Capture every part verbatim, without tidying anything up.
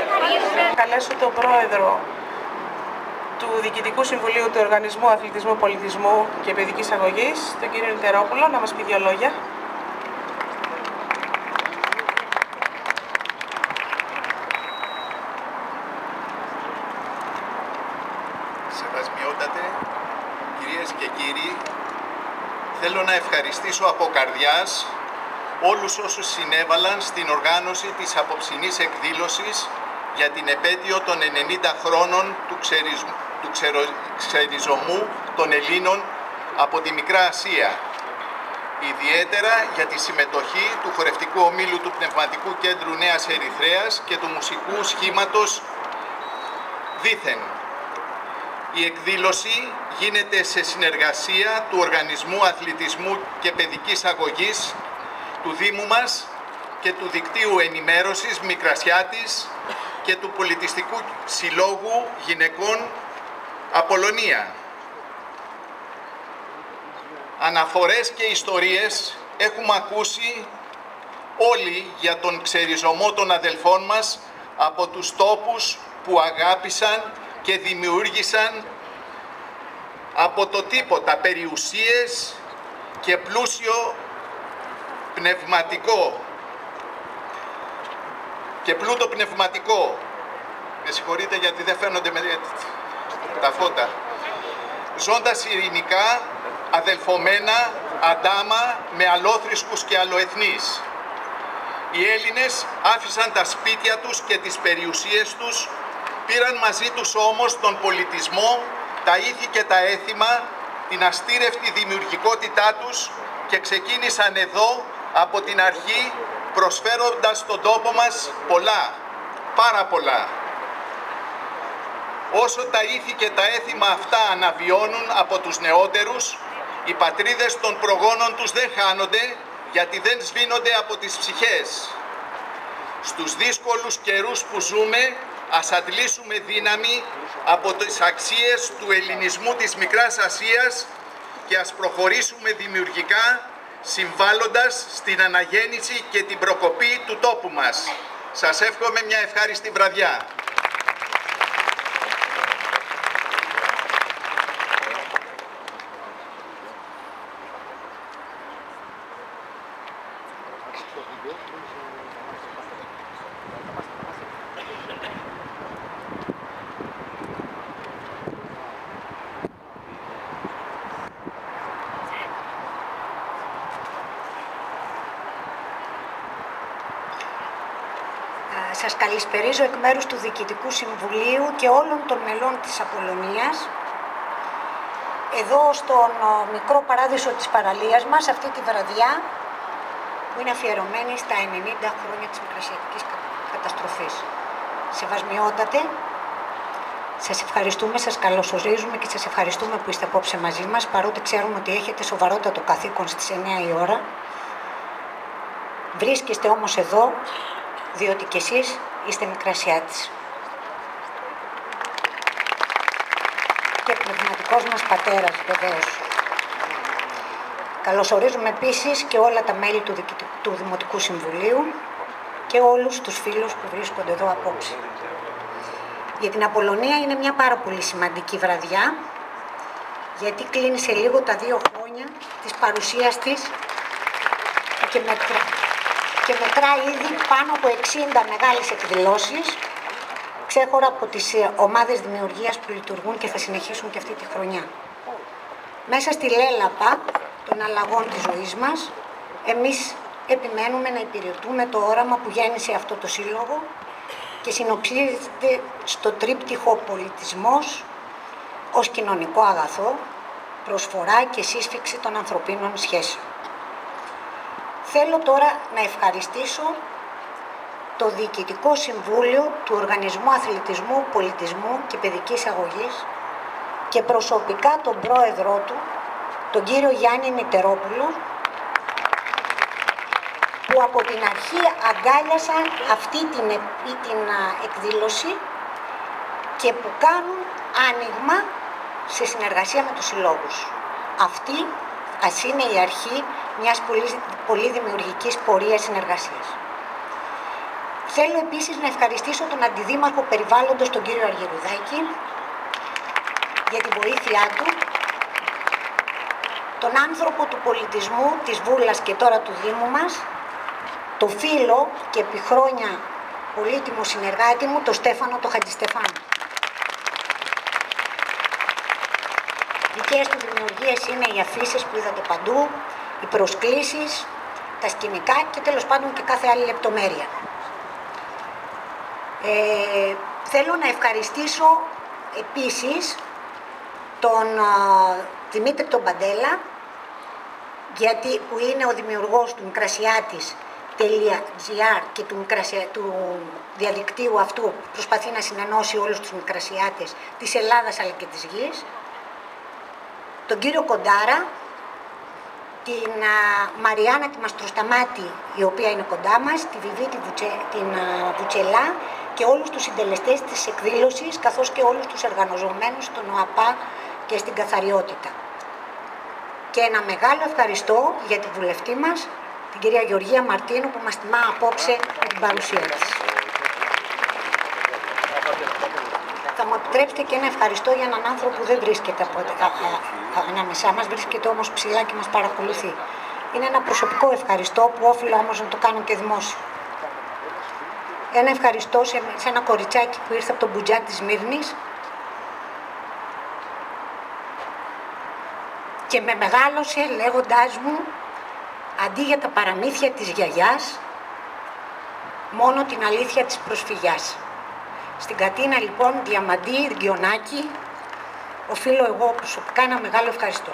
Καλέσω τον πρόεδρο του Διοικητικού Συμβουλίου του Οργανισμού Αθλητισμού, Πολιτισμού και Παιδικής Αγωγής, τον κύριο Νητερόπουλο, να μας πει δύο λόγια. Σεβασμιότατε, κυρίες και κύριοι, θέλω να ευχαριστήσω από καρδιάς όλους όσους συνέβαλαν στην οργάνωση της απόψινής εκδήλωσης για την επέτειο των ενενήντα χρόνων του, ξερισμ... του ξερο... ξεριζωμού των Ελλήνων από τη Μικρά Ασία. Ιδιαίτερα για τη συμμετοχή του χορευτικού ομίλου του Πνευματικού Κέντρου Νέας Ερυθρέας και του μουσικού σχήματος Δήθεν. Η εκδήλωση γίνεται σε συνεργασία του Οργανισμού Αθλητισμού και Παιδικής Αγωγής του Δήμου μας και του Δικτύου Ενημέρωσης Μικρασιάτης και του Πολιτιστικού Συλλόγου Γυναικών Απολωνία. Αναφορές και ιστορίες έχουμε ακούσει όλοι για τον ξεριζωμό των αδελφών μας από τους τόπους που αγάπησαν και δημιούργησαν από το τίποτα περιουσίες και πλούσιο πνευματικό και πλούτο πνευματικό. Με συγχωρείτε γιατί δεν φαίνονται με τα φώτα. Ζώντας ειρηνικά, αδελφωμένα, αντάμα, με αλλόθρησκους και αλλοεθνείς. Οι Έλληνες άφησαν τα σπίτια τους και τις περιουσίες τους, πήραν μαζί τους όμως τον πολιτισμό, τα ήθη και τα έθιμα, την αστήρευτη δημιουργικότητά τους και ξεκίνησαν εδώ από την αρχή, προσφέροντας στον τόπο μας πολλά, πάρα πολλά. Όσο τα ήθη και τα έθιμα αυτά αναβιώνουν από τους νεότερους, οι πατρίδες των προγόνων τους δεν χάνονται, γιατί δεν σβήνονται από τις ψυχές. Στους δύσκολους καιρούς που ζούμε, ας αντλήσουμε δύναμη από τις αξίες του ελληνισμού της Μικράς Ασίας και ας προχωρήσουμε δημιουργικά, συμβάλλοντας στην αναγέννηση και την προκοπή του τόπου μας. Σας εύχομαι μια ευχάριστη βραδιά. Σας καλησπερίζω εκ μέρους του Διοικητικού Συμβουλίου και όλων των μελών της Απολωνίας, εδώ στον μικρό παράδεισο της παραλίας μας, αυτή τη βραδιά που είναι αφιερωμένη στα ενενήντα χρόνια της Μικρασιατικής καταστροφής. Σεβασμιότατε, σας ευχαριστούμε, σας καλωσορίζουμε και σας ευχαριστούμε που είστε απόψε μαζί μας, παρότι ξέρουμε ότι έχετε σοβαρότατο καθήκον στις εννιά η ώρα. Βρίσκεστε όμως εδώ διότι κι εσείς είστε Μικρασιάτης. Και πνευματικός μας πατέρας, βεβαίως. Καλωσορίζουμε επίσης και όλα τα μέλη του, του Δημοτικού Συμβουλίου και όλους τους φίλους που βρίσκονται εδώ απόψε. Για την Απολωνία είναι μια πάρα πολύ σημαντική βραδιά, γιατί κλείνει σε λίγο τα δύο χρόνια της παρουσίας της και μετρά. και μετράει ήδη πάνω από εξήντα μεγάλες εκδηλώσεις, ξέχωρα από τις ομάδες δημιουργίας που λειτουργούν και θα συνεχίσουν και αυτή τη χρονιά. Μέσα στη λέλαπα των αλλαγών της ζωής μας, εμείς επιμένουμε να υπηρετούμε το όραμα που γέννησε αυτό το σύλλογο και συνοψίζεται στο τρίπτυχο πολιτισμός ως κοινωνικό αγαθό, προσφορά και σύσφυξη των ανθρωπίνων σχέσεων. Θέλω τώρα να ευχαριστήσω το Διοικητικό Συμβούλιο του Οργανισμού Αθλητισμού, Πολιτισμού και Παιδικής Αγωγής και προσωπικά τον πρόεδρό του, τον κύριο Γιάννη Νητερόπουλο, που από την αρχή αγκάλιασαν αυτή την, την εκδήλωση και που κάνουν άνοιγμα σε συνεργασία με τους συλλόγους. Αυτή ας είναι η αρχή μιας πολύ, πολύ δημιουργικής πορείας συνεργασίας. Θέλω επίσης να ευχαριστήσω τον Αντιδήμαρχο Περιβάλλοντος, τον κύριο Αργυρουδάκη, για τη βοήθειά του, τον άνθρωπο του πολιτισμού της Βούλας και τώρα του Δήμου μας, το φίλο και επί χρόνια πολύτιμο συνεργάτη μου, τον Στέφανο το Χατζηστεφάνου. Δικές του δημιουργίες είναι οι αφήσεις που είδατε παντού, οι προσκλήσεις, τα σκηνικά και τέλος πάντων και κάθε άλλη λεπτομέρεια. Ε, θέλω να ευχαριστήσω επίσης τον α, Δημήτρη τον Παντέλα, γιατί, που είναι ο δημιουργός του Μικρασιάτης τελεία τζι άρ και του, μικρασια, του διαδικτύου αυτού που προσπαθεί να συνενώσει όλους τους μικρασιάτες της Ελλάδας αλλά και της γης, τον κύριο Κοντάρα, την α, Μαριάννα τη Μαστροσταμάτη, η οποία είναι κοντά μας, τη Βιβί τη Βουτσε, την α, Βουτσελά και όλους τους συντελεστές της εκδήλωσης, καθώς και όλους τους εργαζομένους στον ΟΑΠΑ και στην καθαριότητα. Και ένα μεγάλο ευχαριστώ για τη βουλευτή μας, την κυρία Γεωργία Μαρτίνου, που μας τιμά απόψε με την παρουσία της. Θα μου επιτρέψετε και ένα ευχαριστώ για έναν άνθρωπο που δεν βρίσκεται από, α, α, ανάμεσά μας, βρίσκεται όμως ψηλά και μας παρακολουθεί. Είναι ένα προσωπικό ευχαριστώ που όφιλα όμως να το κάνω και δημόσιο. Ένα ευχαριστώ σε, σε ένα κοριτσάκι που ήρθε από τον Μπουτζά της Μύρνης και με μεγάλωσε λέγοντάς μου, αντί για τα παραμύθια της γιαγιάς, μόνο την αλήθεια της προσφυγιάς. Στην Κατίνα λοιπόν Διαμαντή Γκιονάκη οφείλω εγώ προσωπικά ένα μεγάλο ευχαριστώ.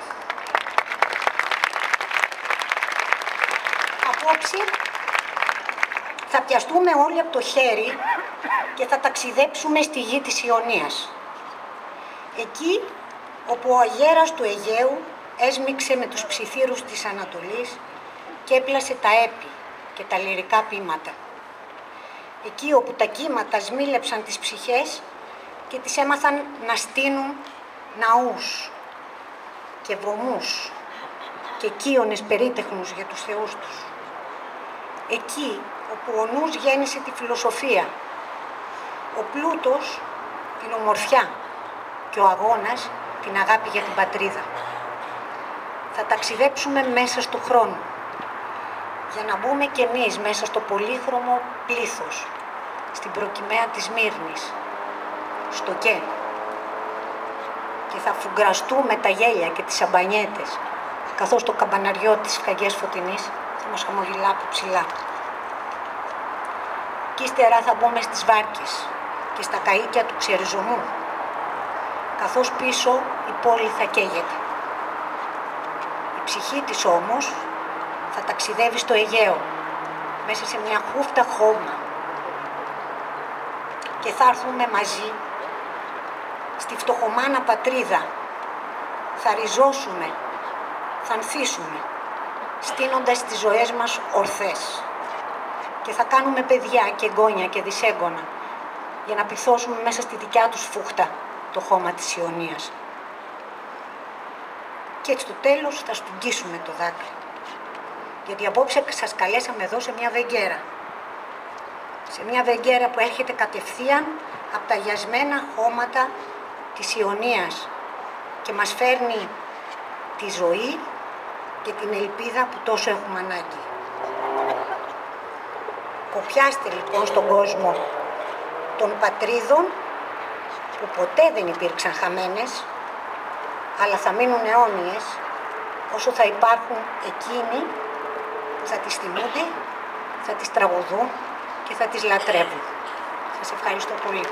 Απόψε θα πιαστούμε όλοι από το χέρι και θα ταξιδέψουμε στη γη της Ιωνίας. Εκεί όπου ο αγέρας του Αιγαίου έσμιξε με τους ψιθύρους της Ανατολής και έπλασε τα έπι και τα λυρικά ποίηματα. Εκεί όπου τα κύματα σμήλεψαν τις ψυχές και τις έμαθαν να στείνουν ναούς και βωμούς και κύονες περίτεχνους για τους θεούς τους. Εκεί όπου ο νους γέννησε τη φιλοσοφία, ο πλούτος την ομορφιά και ο αγώνας την αγάπη για την πατρίδα. Θα ταξιδέψουμε μέσα στο χρόνο για να μπούμε κι εμείς μέσα στο πολύχρωμο πλήθος, στην προκυμαία της Μύρνης, στο ΚΕ, και θα φουγκραστούμε τα γέλια και τις σαμπανιέτες, καθώς το καμπαναριό της Φαγιές Φωτεινής θα μας χαμογελά από ψηλά. Κι ύστερα θα μπούμε στις βάρκες και στα καΐκια του Ξεριζωμού, καθώς πίσω η πόλη θα καίγεται. Η ψυχή της όμως θα ταξιδεύει στο Αιγαίο, μέσα σε μια χούφτα χώμα, και θα έρθουμε μαζί στη φτωχομάνα πατρίδα. Θα ριζώσουμε, θα ανθίσουμε, στείνοντας τις ζωές μας ορθές, και θα κάνουμε παιδιά και εγγόνια και δυσέγγωνα για να πυθώσουμε μέσα στη δικιά τους φούχτα το χώμα της Ιωνίας. Και έτσι στο τέλος θα στουγγίσουμε το δάκρυ. Γιατί απόψε σας καλέσαμε εδώ σε μια βεγγέρα. Σε μια βεγγέρα που έρχεται κατευθείαν από τα γιασμένα χώματα της Ιωνίας και μας φέρνει τη ζωή και την ελπίδα που τόσο έχουμε ανάγκη. Κοπιάστε λοιπόν στον κόσμο των πατρίδων που ποτέ δεν υπήρξαν χαμένες, αλλά θα μείνουν αιώνιες όσο θα υπάρχουν εκείνοι που θα τις θυμούνται, θα τις τραγουδούν και θα τις λατρεύουν. Σας ευχαριστώ πολύ.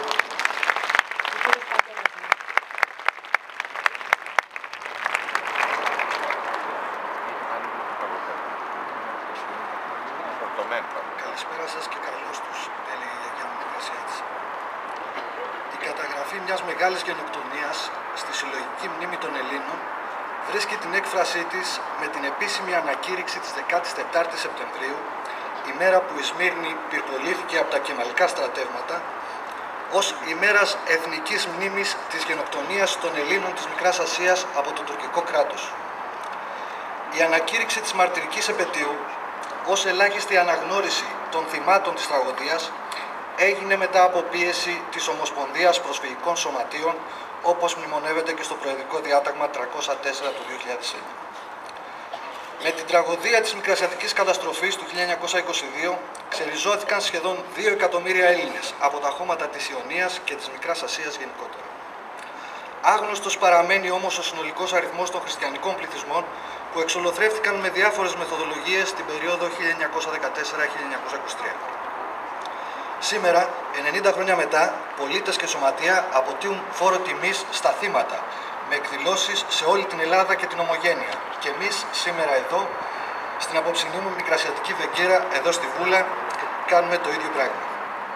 Καλησπέρα σας και καλώς τους, έλεγε η γιαγιά μου Μικρασιάτης. Η καταγραφή μιας μεγάλης γενοκτονίας στη συλλογική μνήμη των Ελλήνων βρίσκει την έκφρασή της με την επίσημη ανακήρυξη της δεκάτης τετάρτης Σεπτεμβρίου, ημέρα που η Σμύρνη πυρπολήθηκε από τα κεμαλικά στρατεύματα, ως ημέρας εθνικής μνήμης της γενοκτονίας των Ελλήνων της Μικράς Ασίας από το τουρκικό κράτος. Η ανακήρυξη της μαρτυρικής επετείου, ως ελάχιστη αναγνώριση των θυμάτων της τραγωδίας, έγινε μετά από πίεση της Ομοσπονδίας Προσφυγικών Σωματείων, όπως μνημονεύεται και στο Προεδρικό Διάταγμα τριακόσια τέσσερα του δύο χιλιάδες ένα. Με την τραγωδία της Μικρασιατικής καταστροφής του χίλια εννιακόσια είκοσι δύο ξεριζώθηκαν σχεδόν δύο εκατομμύρια Έλληνες από τα χώματα της Ιωνίας και της Μικράς Ασίας γενικότερα. Άγνωστος παραμένει όμως ο συνολικός αριθμός των χριστιανικών πληθυσμών που εξολοθρεύτηκαν με διάφορες μεθοδολογίες στην περίοδο χίλια εννιακόσια δεκατέσσερα με χίλια εννιακόσια είκοσι τρία. Σήμερα, ενενήντα χρόνια μετά, πολίτες και σωματεία αποτείουν φόρο τιμής στα θύματα, με εκδηλώσεις σε όλη την Ελλάδα και την Ομογένεια. Και εμείς σήμερα εδώ, στην απόψινή μου Μικρασιατική Δεκέρα, εδώ στη Βούλα, κάνουμε το ίδιο πράγμα.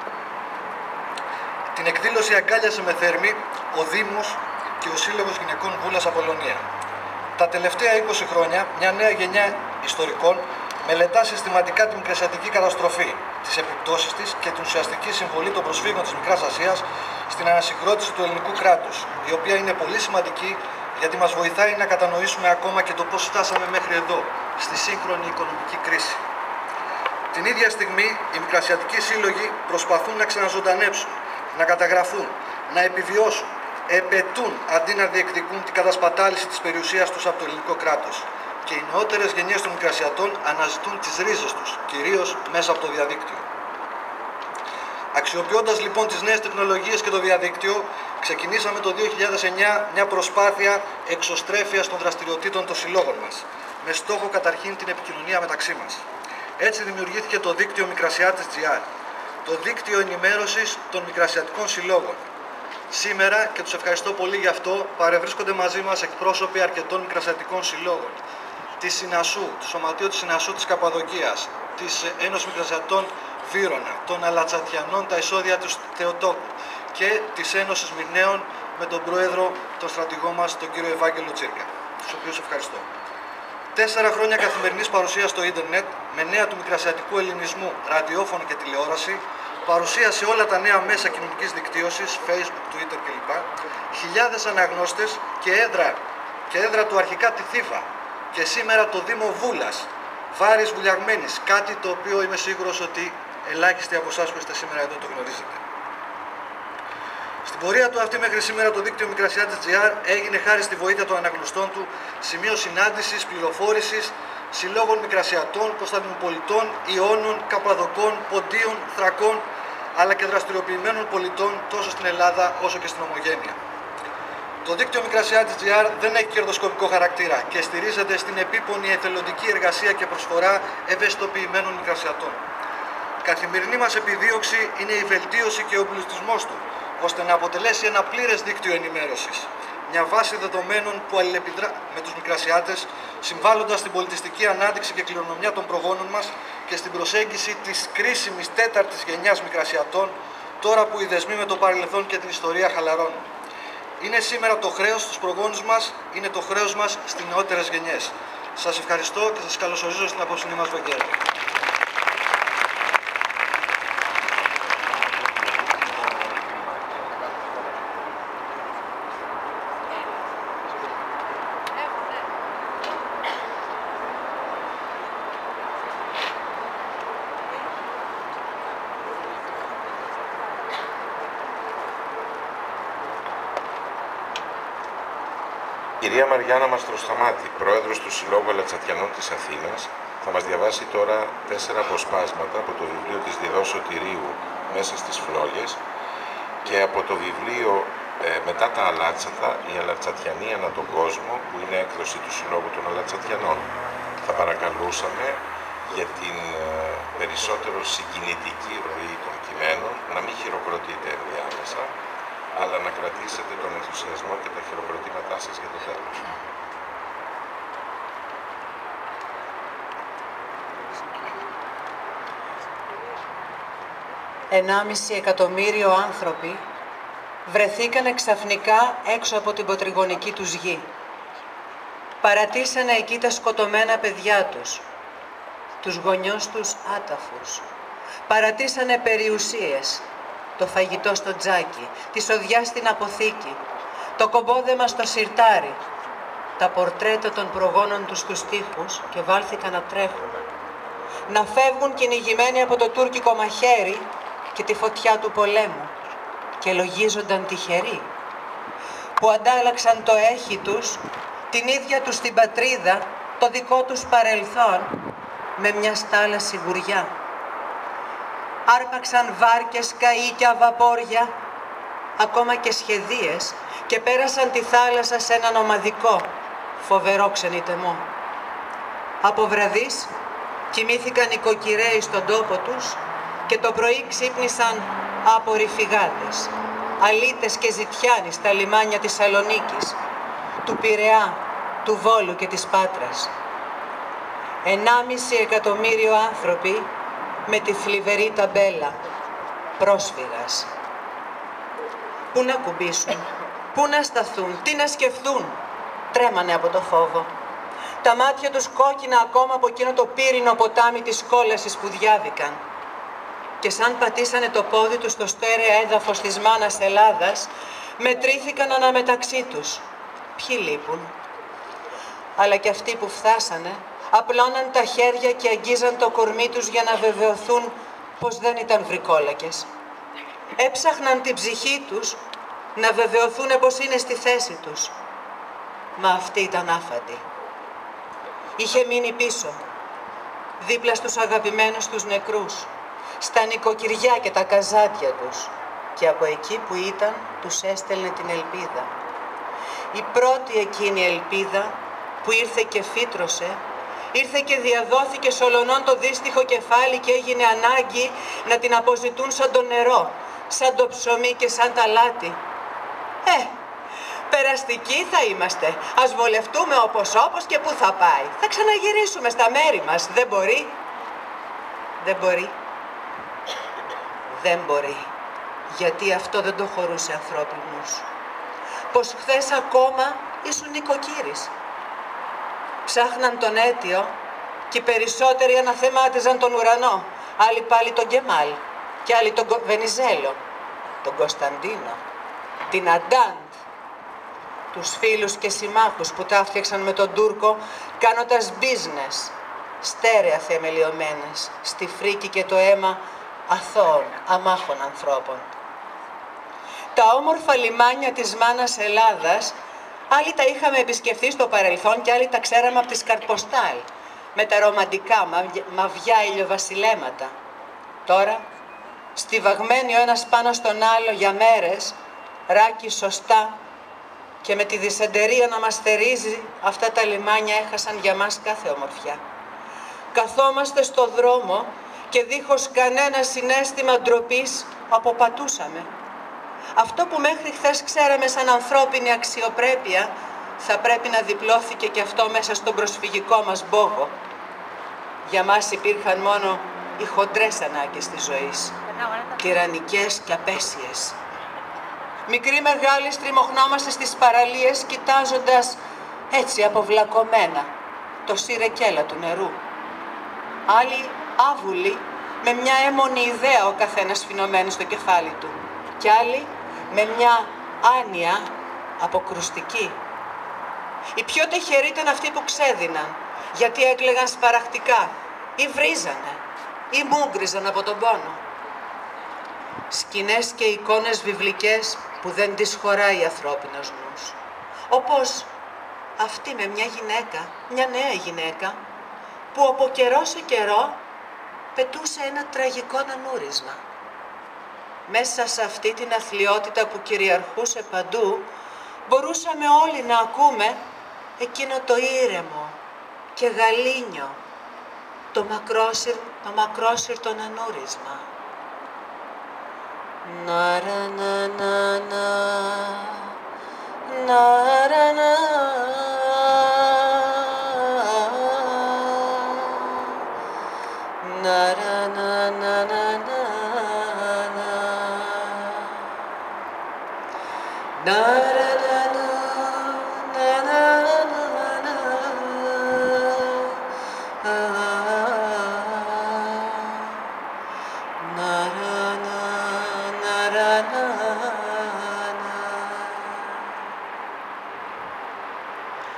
Την εκδήλωση αγκάλιασε με θέρμη ο Δήμος και ο Σύλλογος Γυναικών Βούλας Απολωνία. Τα τελευταία είκοσι χρόνια, μια νέα γενιά ιστορικών μελετά συστηματικά τη Μικρασιατική καταστροφή, τις επιπτώσεις της και την ουσιαστική συμβολή των προσφύγων της Μικράς Ασίας στην ανασυγκρότηση του ελληνικού κράτους, η οποία είναι πολύ σημαντική γιατί μας βοηθάει να κατανοήσουμε ακόμα και το πώς φτάσαμε μέχρι εδώ, στη σύγχρονη οικονομική κρίση. Την ίδια στιγμή, οι Μικρασιατικοί σύλλογοι προσπαθούν να ξαναζωντανέψουν, να καταγραφούν, να επιβιώσουν, επαιτούν αντί να διεκδικούν την κατασπατάληση της περιουσίας τους από το ελληνικό κράτος. Και οι νεότερες γενιές των Μικρασιατών αναζητούν τις ρίζες τους, κυρίως μέσα από το διαδίκτυο. Αξιοποιώντας λοιπόν τις νέες τεχνολογίες και το διαδίκτυο, ξεκινήσαμε το δύο χιλιάδες εννιά μια προσπάθεια εξωστρέφειας των δραστηριοτήτων των συλλόγων μας, με στόχο καταρχήν την επικοινωνία μεταξύ μας. Έτσι δημιουργήθηκε το δίκτυο Μικρασιάτες τζι αρ, το δίκτυο ενημέρωσης των Μικρασιατικών συλλόγων. Σήμερα, και τους ευχαριστώ πολύ γι' αυτό, παρευρίσκονται μαζί μας εκπρόσωποι αρκετών Μικρασιατικών συλλόγων, της Συνασού, του Σωματείου της Συνασού της Καπαδοκίας, της Ένωσης Μικρασιατών Βύρωνα, των Αλατσατιανών τα εισόδια του Θεοτόκου και της Ένωσης Μυρναίων με τον πρόεδρο, τον στρατηγό μας, τον κύριο Ευάγγελο Τσίρκα, τους οποίους ευχαριστώ. Τέσσερα χρόνια καθημερινής παρουσίας στο ίντερνετ, με νέα του μικρασιατικού ελληνισμού, ραδιόφωνο και τηλεόραση, παρουσία σε όλα τα νέα μέσα κοινωνικής δικτύωσης, Facebook, Twitter κλπ. Χιλιάδες αναγνώστες και έδρα, και έδρα του αρχικά τη Θήβα. Και σήμερα το Δήμο Βούλας, Βάρης Βουλιαγμένης, κάτι το οποίο είμαι σίγουρος ότι ελάχιστοι από εσάς που είστε σήμερα εδώ το γνωρίζετε. Στην πορεία του αυτή μέχρι σήμερα το δίκτυο Μικρασιάτες τζι αρ έγινε χάρη στη βοήθεια των αναγνωστών του σημείο συνάντησης, πληροφόρησης, συλλόγων Μικρασιατών, Κωνσταντινοπολιτών, Ιώνων, Καπαδοκών, Ποντίων, Θρακών, αλλά και δραστηριοποιημένων πολιτών τόσο στην Ελλάδα όσο και στην Ομογένεια. Το δίκτυο Μικρασιάτες τζι αρ δεν έχει κερδοσκοπικό χαρακτήρα και στηρίζεται στην επίπονη εθελοντική εργασία και προσφορά ευαισθητοποιημένων Μικρασιατών. Καθημερινή μας επιδίωξη είναι η βελτίωση και ο εμπλουτισμός του, ώστε να αποτελέσει ένα πλήρες δίκτυο ενημέρωσης. Μια βάση δεδομένων που αλληλεπιδρά με τους Μικρασιάτες, συμβάλλοντας στην πολιτιστική ανάδειξη και κληρονομιά των προγόνων μας και στην προσέγγιση της κρίσιμης τέταρτης γενιάς Μικρασιατών, τώρα που οι δεσμοί με το παρελθόν και την ιστορία χαλαρώνουν. Είναι σήμερα το χρέος στους προγόνους μας, είναι το χρέος μας στις νεότερες γενιές. Σας ευχαριστώ και σας καλωσορίζω στην απόψινή μας Βεγγέρα. Η κυρία Μαριάννα Μαστροσταμάτη, πρόεδρος του Συλλόγου Αλατσατιανών της Αθήνας, θα μας διαβάσει τώρα τέσσερα αποσπάσματα από το βιβλίο της Διδός Σωτηρίου «Μέσα στις φλόγες» και από το βιβλίο ε, «Μετά τα Αλάτσατα, οι Αλατσατιανοί ανά τον κόσμο», που είναι έκδοση του Συλλόγου των Αλατσατιανών. Θα παρακαλούσαμε για την ε, περισσότερο συγκινητική ροή των κειμένων να μην χειροκροτείτε ενδιάμεσα, αλλά να κρατήσετε τον ενθουσιασμό και τα χειροκροτήματά σας για το τέλος. Ενάμιση εκατομμύριο άνθρωποι βρεθήκανε ξαφνικά έξω από την ποτριγονική τους γη. Παρατήσανε εκεί τα σκοτωμένα παιδιά τους, τους γονιούς τους άταφους. Παρατήσανε περιουσίες, το φαγητό στο τζάκι, τη σοδιά στην αποθήκη, το κομπόδεμα στο σιρτάρι, τα πορτρέτα των προγόνων τους στους τοίχους και βάλθηκαν να τρέχουν. Να φεύγουν κυνηγημένοι από το τουρκικό μαχαίρι και τη φωτιά του πολέμου και λογίζονταν τυχεροί, που αντάλλαξαν το έχι τους, την ίδια τους την πατρίδα, το δικό τους παρελθόν, με μια στάλα σιγουριά. Άρπαξαν βάρκες, καΐκια, βαπόρια, ακόμα και σχεδίες, και πέρασαν τη θάλασσα σε έναν ομαδικό, φοβερό ξενιτεμό. Από βραδείς κοιμήθηκαν οι κοκυρέοι στον τόπο τους και το πρωί ξύπνησαν άποροι φυγάδες, αλίτες και ζητιάνοι στα λιμάνια της Σαλονίκης, του Πειραιά, του Βόλου και της Πάτρας. Ενάμιση εκατομμύριο άνθρωποι με τη θλιβερή ταμπέλα πρόσφυγας. Πού να κουμπίσουν, πού να σταθούν, τι να σκεφτούν. Τρέμανε από το φόβο. Τα μάτια τους κόκκινα ακόμα από εκείνο το πύρινο ποτάμι της κόλασης που διάβηκαν. Και σαν πατήσανε το πόδι τους στο στέρεα έδαφος της μάνας Ελλάδας, μετρήθηκαν αναμεταξύ τους. Ποιοι λείπουν. Αλλά και αυτοί που φτάσανε, απλώναν τα χέρια και αγγίζαν το κορμί τους για να βεβαιωθούν πως δεν ήταν βρικόλακες. Έψαχναν την ψυχή τους να βεβαιωθούν πως είναι στη θέση τους. Μα αυτή ήταν άφαντη. Είχε μείνει πίσω, δίπλα στους αγαπημένους τους νεκρούς, στα νοικοκυριά και τα καζάτια τους, και από εκεί που ήταν τους έστελνε την ελπίδα. Η πρώτη εκείνη ελπίδα που ήρθε και φύτρωσε, ήρθε και διαδόθηκε σ' ολονών το δύστιχο κεφάλι και έγινε ανάγκη να την αποζητούν σαν το νερό, σαν το ψωμί και σαν τα λάτι. Ε, περαστικοί θα είμαστε. Ας βολευτούμε όπως όπως και πού θα πάει. Θα ξαναγυρίσουμε στα μέρη μας. Δεν μπορεί. Δεν μπορεί. Δεν μπορεί. Γιατί αυτό δεν το χωρούσε ανθρώπινους. Πως χθες ακόμα ήσουν νοικοκύρης. Ψάχναν τον αίτιο και οι περισσότεροι αναθεμάτιζαν τον ουρανό. Άλλοι πάλι τον Γκεμάλ και άλλοι τον Βενιζέλο, τον Κωνσταντίνο, την Αντάντ, τους φίλους και συμμάχους που τα φτιάξαν με τον Τούρκο κάνοντας business, στέρεα θεμελιωμένες, στη φρίκη και το αίμα αθώων, αμάχων ανθρώπων. Τα όμορφα λιμάνια της μάνας Ελλάδας, άλλοι τα είχαμε επισκεφθεί στο παρελθόν και άλλοι τα ξέραμε από τις καρτποστάλ, με τα ρομαντικά μαβιά ηλιοβασιλέματα. Τώρα, στιβαγμένοι ο ένας πάνω στον άλλο για μέρες, ράκι σωστά, και με τη δυσεντερία να μας θερίζει, αυτά τα λιμάνια έχασαν για μας κάθε ομορφιά. Καθόμαστε στο δρόμο και δίχως κανένα συναίσθημα ντροπής αποπατούσαμε. Αυτό που μέχρι χθες ξέραμε σαν ανθρώπινη αξιοπρέπεια, θα πρέπει να διπλώθηκε και αυτό μέσα στον προσφυγικό μας μπόγο. Για μας υπήρχαν μόνο οι χοντρές ανάγκες της ζωής, τυραννικές και απέσιες. Μικροί μεγάλοι στριμωχνόμαστε στις παραλίες κοιτάζοντας έτσι αποβλακωμένα το σιρεκέλα του νερού. Άλλοι άβουλοι με μια έμμονη ιδέα ο καθένας φινωμένη στο κεφάλι του κι άλλοι με μια άνοια αποκρουστική. Οι πιο τυχεροί ήταν αυτοί που ξέδιναν, γιατί έκλαιγαν σπαραχτικά ή βρίζανε ή μούγκριζαν από τον πόνο. Σκηνές και εικόνες βιβλικές που δεν τις χωράει ανθρώπινος νους. Όπως αυτή με μια γυναίκα, μια νέα γυναίκα, που από καιρό σε καιρό πετούσε ένα τραγικό νανούρισμα. Μέσα σε αυτή την αθλιότητα που κυριαρχούσε παντού, μπορούσαμε όλοι να ακούμε εκείνο το ήρεμο και γαλήνιο, το, μακρόσυρ, το μακρόσυρτο νανούρισμα. Ναρα να να να, ναρα να, ναρα να να να να, ναρα να να να να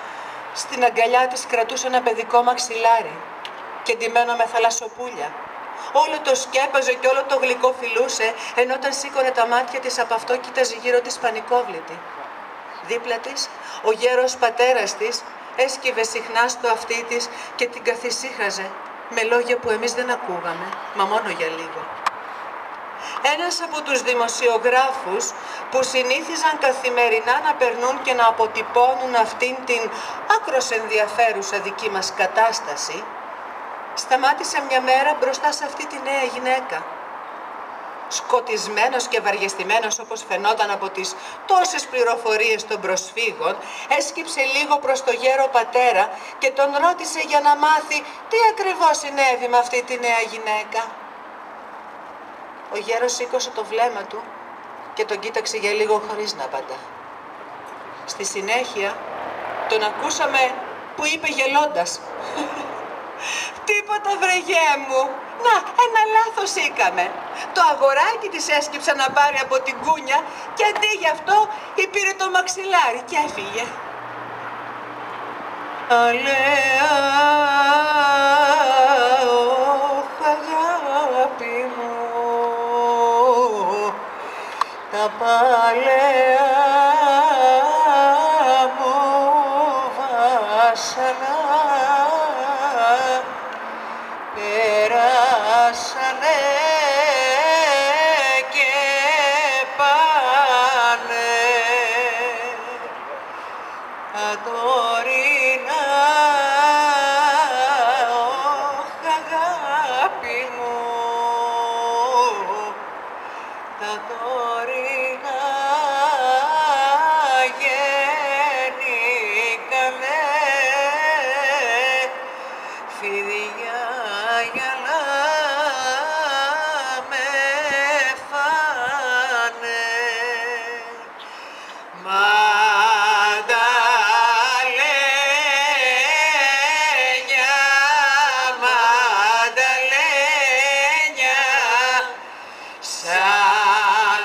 Στην αγκαλιά της κρατούσε ένα παιδικό μαξιλάρι και ντυμένο με θαλασσοπούλια, Όλο το σκέπαζε και όλο το γλυκό φιλούσε, ενώ όταν σήκωνε τα μάτια της από αυτό κοίταζε γύρω της πανικόβλητη. Δίπλα της, ο γέρος πατέρας της έσκυβε συχνά στο αυτί της και την καθησύχαζε με λόγια που εμείς δεν ακούγαμε, μα μόνο για λίγο. Ένας από τους δημοσιογράφους που συνήθιζαν καθημερινά να περνούν και να αποτυπώνουν αυτήν την άκρως ενδιαφέρουσα δική μας κατάσταση, σταμάτησε μια μέρα μπροστά σε αυτή τη νέα γυναίκα. Σκοτισμένος και βαριεστημένος όπως φαινόταν από τις τόσες πληροφορίες των προσφύγων, έσκυψε λίγο προς το γέρο πατέρα και τον ρώτησε για να μάθει τι ακριβώς συνέβη με αυτή τη νέα γυναίκα. Ο γέρος σήκωσε το βλέμμα του και τον κοίταξε για λίγο χωρίς να απαντά. Στη συνέχεια τον ακούσαμε που είπε γελώντας: «Τίποτα βρε γέ μου, να, ένα λάθος είχαμε. Το αγοράκι της έσκυψε να πάρει από την κούνια και αντί γι' αυτό πήρε το μαξιλάρι και έφυγε». Αλέα, όχ, αγάπη μου, τα παλαιά μου βάσανα περάσανε και πάνε τα τωρινά, όχ, αγάπη μου, τα τωρινά γεννήκανε φίδια για να με φάνε. Μανταλένια, μανταλένια, σαν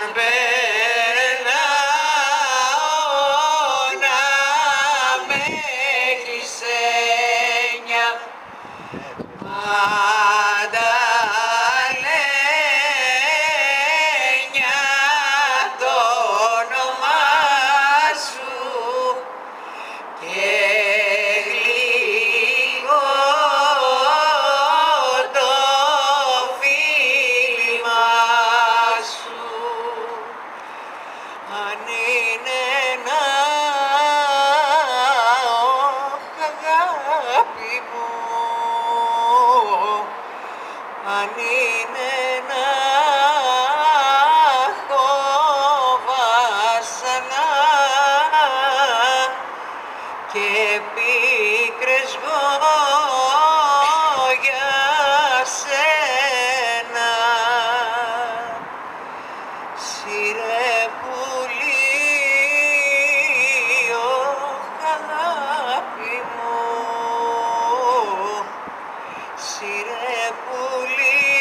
περνάω να με κλεισένια. Μανταλένια, το όνομά σου και γλυκό το φίλημα σου. Αν είναι ένα, όχ, αγάπη μου, αν είναι να έχω βάσανα και πίκρες για σένα, σύρε πουλί, όχ, αγάπη μου, σύρε πουλί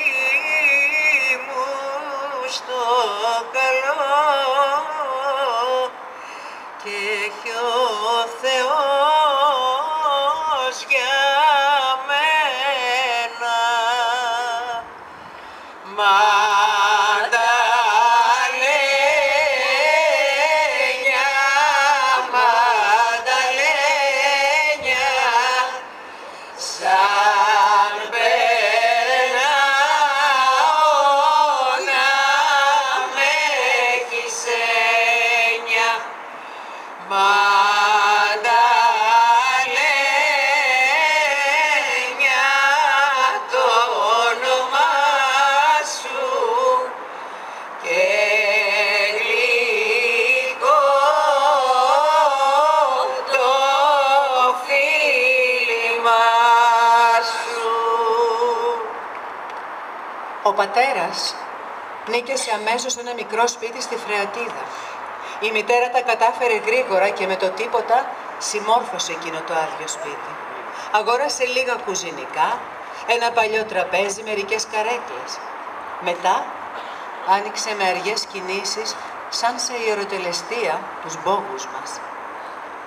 μου στο καλό και έχει ο Θεός για μένα. Μανταλένια, μανταλένια, σαν περνάω να με κλεισένια. Μανταλένια, το όνομά σου και γλυκό το φίλημα σου. Ο πατέρας νίκησε αμέσως ένα μικρό σπίτι στη Φρεατίδα. Η μητέρα τα κατάφερε γρήγορα και με το τίποτα συμμόρφωσε εκείνο το άδειο σπίτι. Αγόρασε λίγα κουζινικά, ένα παλιό τραπέζι, μερικές καρέκλες. Μετά άνοιξε με αργές κινήσεις, σαν σε ιεροτελεστία, τους μπόγους μας.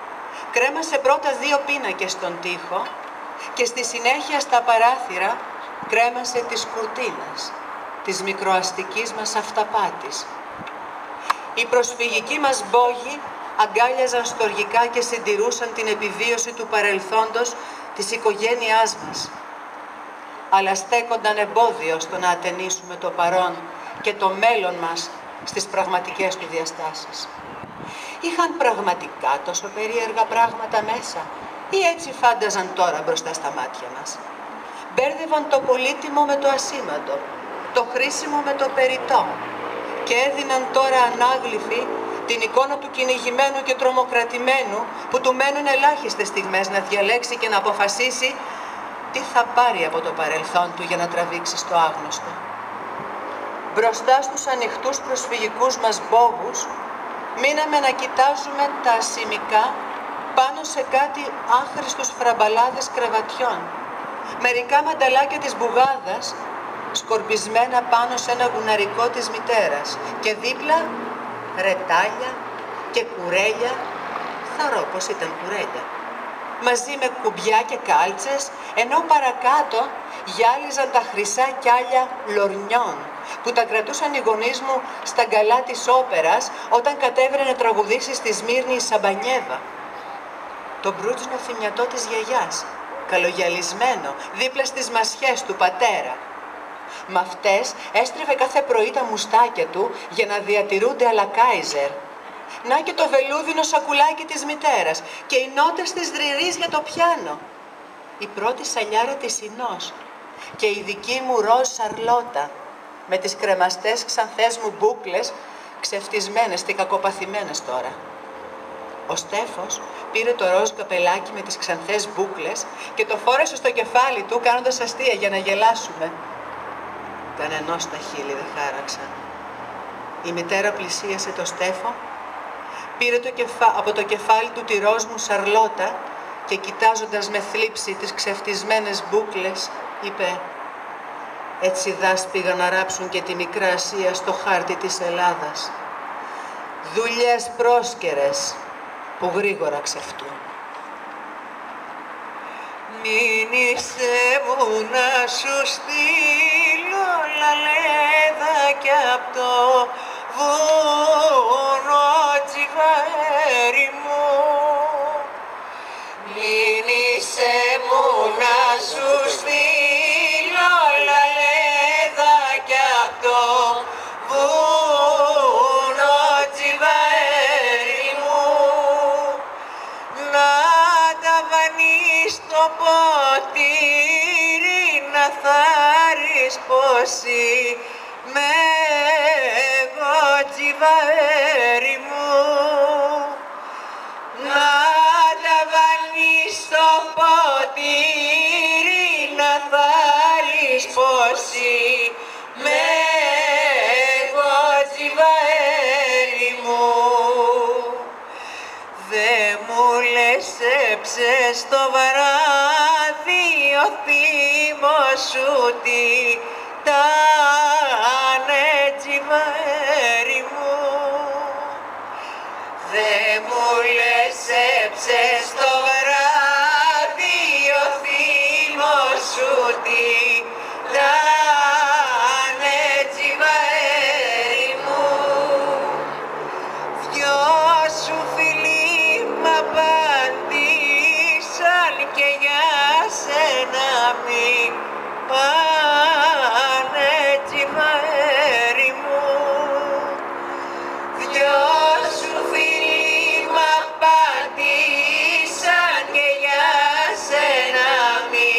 Κρέμασε πρώτα δύο πίνακες στον τοίχο και στη συνέχεια στα παράθυρα κρέμασε της κουρτίνας, της μικροαστικής μας αυταπάτης. Οι προσφυγικοί μας μπόγοι αγκάλιαζαν στοργικά και συντηρούσαν την επιβίωση του παρελθόντος της οικογένειάς μας. Αλλά στέκονταν εμπόδιο στο να ατενίσουμε το παρόν και το μέλλον μας στις πραγματικές του διαστάσεις. Είχαν πραγματικά τόσο περίεργα πράγματα μέσα ή έτσι φάνταζαν τώρα μπροστά στα μάτια μας? Μπέρδευαν το πολύτιμο με το ασήμαντο, το χρήσιμο με το περιττό και έδιναν τώρα ανάγλυφη την εικόνα του κυνηγημένου και τρομοκρατημένου που του μένουν ελάχιστες στιγμές να διαλέξει και να αποφασίσει τι θα πάρει από το παρελθόν του για να τραβήξει στο άγνωστο. Μπροστά στους ανοιχτούς προσφυγικούς μας μπόγους μείναμε να κοιτάζουμε τα ασημικά πάνω σε κάτι άχρηστους φραμπαλάδες κρεβατιών, μερικά μανταλάκια της μπουγάδας σκορπισμένα πάνω σε ένα γουναρικό της μητέρας και δίπλα ρετάλια και κουρέλια, θαρώ πως ήταν κουρέλια, μαζί με κουμπιά και κάλτσες, ενώ παρακάτω γυάλιζαν τα χρυσά κιάλια λορνιών που τα κρατούσαν οι γονείς μου στα γκαλά της όπερας όταν κατέβαινε να τραγουδήσει στη Σμύρνη η Σαμπανιέβα. Το μπρούτζινο θυμιατό της γιαγιάς, καλογιαλισμένο δίπλα στις μασιές του πατέρα. Μ' αυτές έστριβε κάθε πρωί τα μουστάκια του για να διατηρούνται à la Kaiser. Να και το βελούδινο σακουλάκι της μητέρας και οι νότες της δρυρής για το πιάνο. Η πρώτη σαλιάρα της Ινός και η δική μου ροζ Σαρλότα με τις κρεμαστές ξανθές μου μπούκλες ξεφτισμένες και κακοπαθημένες τώρα. Ο Στέφος πήρε το ροζ καπελάκι με τις ξανθές μπούκλες και το φόρεσε στο κεφάλι του κάνοντας αστεία για να γελάσουμε. Κανενός τα χείλη δεν χάραξαν. Η μητέρα πλησίασε το Στέφο, πήρε το κεφα... από το κεφάλι του τη ροζ μου Σαρλότα και κοιτάζοντας με θλίψη τις ξεφτισμένες μπούκλες, είπε «Έτσι δας πήγαν να ράψουν και τη Μικρά Ασία στο χάρτη της Ελλάδας. Δουλειές πρόσκαιρες που γρήγορα ξεφτούν». Μήνυσε μου να σου στείλω λαλέδακια απ' το βουνό τσιβαέρι μου. Μήνυσε μου να σου στείλω λαλέδακια απ' το βουνό τσιβαέρι μου. Να τα βανείς στο ποτήρι να θάρεις πόσοι με εγώ τσιβαέρι μου. Να τα βανείς στο ποτήρι να θάρεις πόσοι με εγώ τσιβαέρι μου. Δε μου λες έψες το βράδυ ο θύμος σου τι τάνε τσιβαέρι μου. Δε μου λες έψες το βράδυ ο θύμος σου τι τάνε τσιβαέρι μου. Δυο σου φίλοι μ' απαντήσαν και για σένα μη πάνε τσιβαέρι μου. Δυο σου φίλοι μ' απαντήσαν και για σένα μη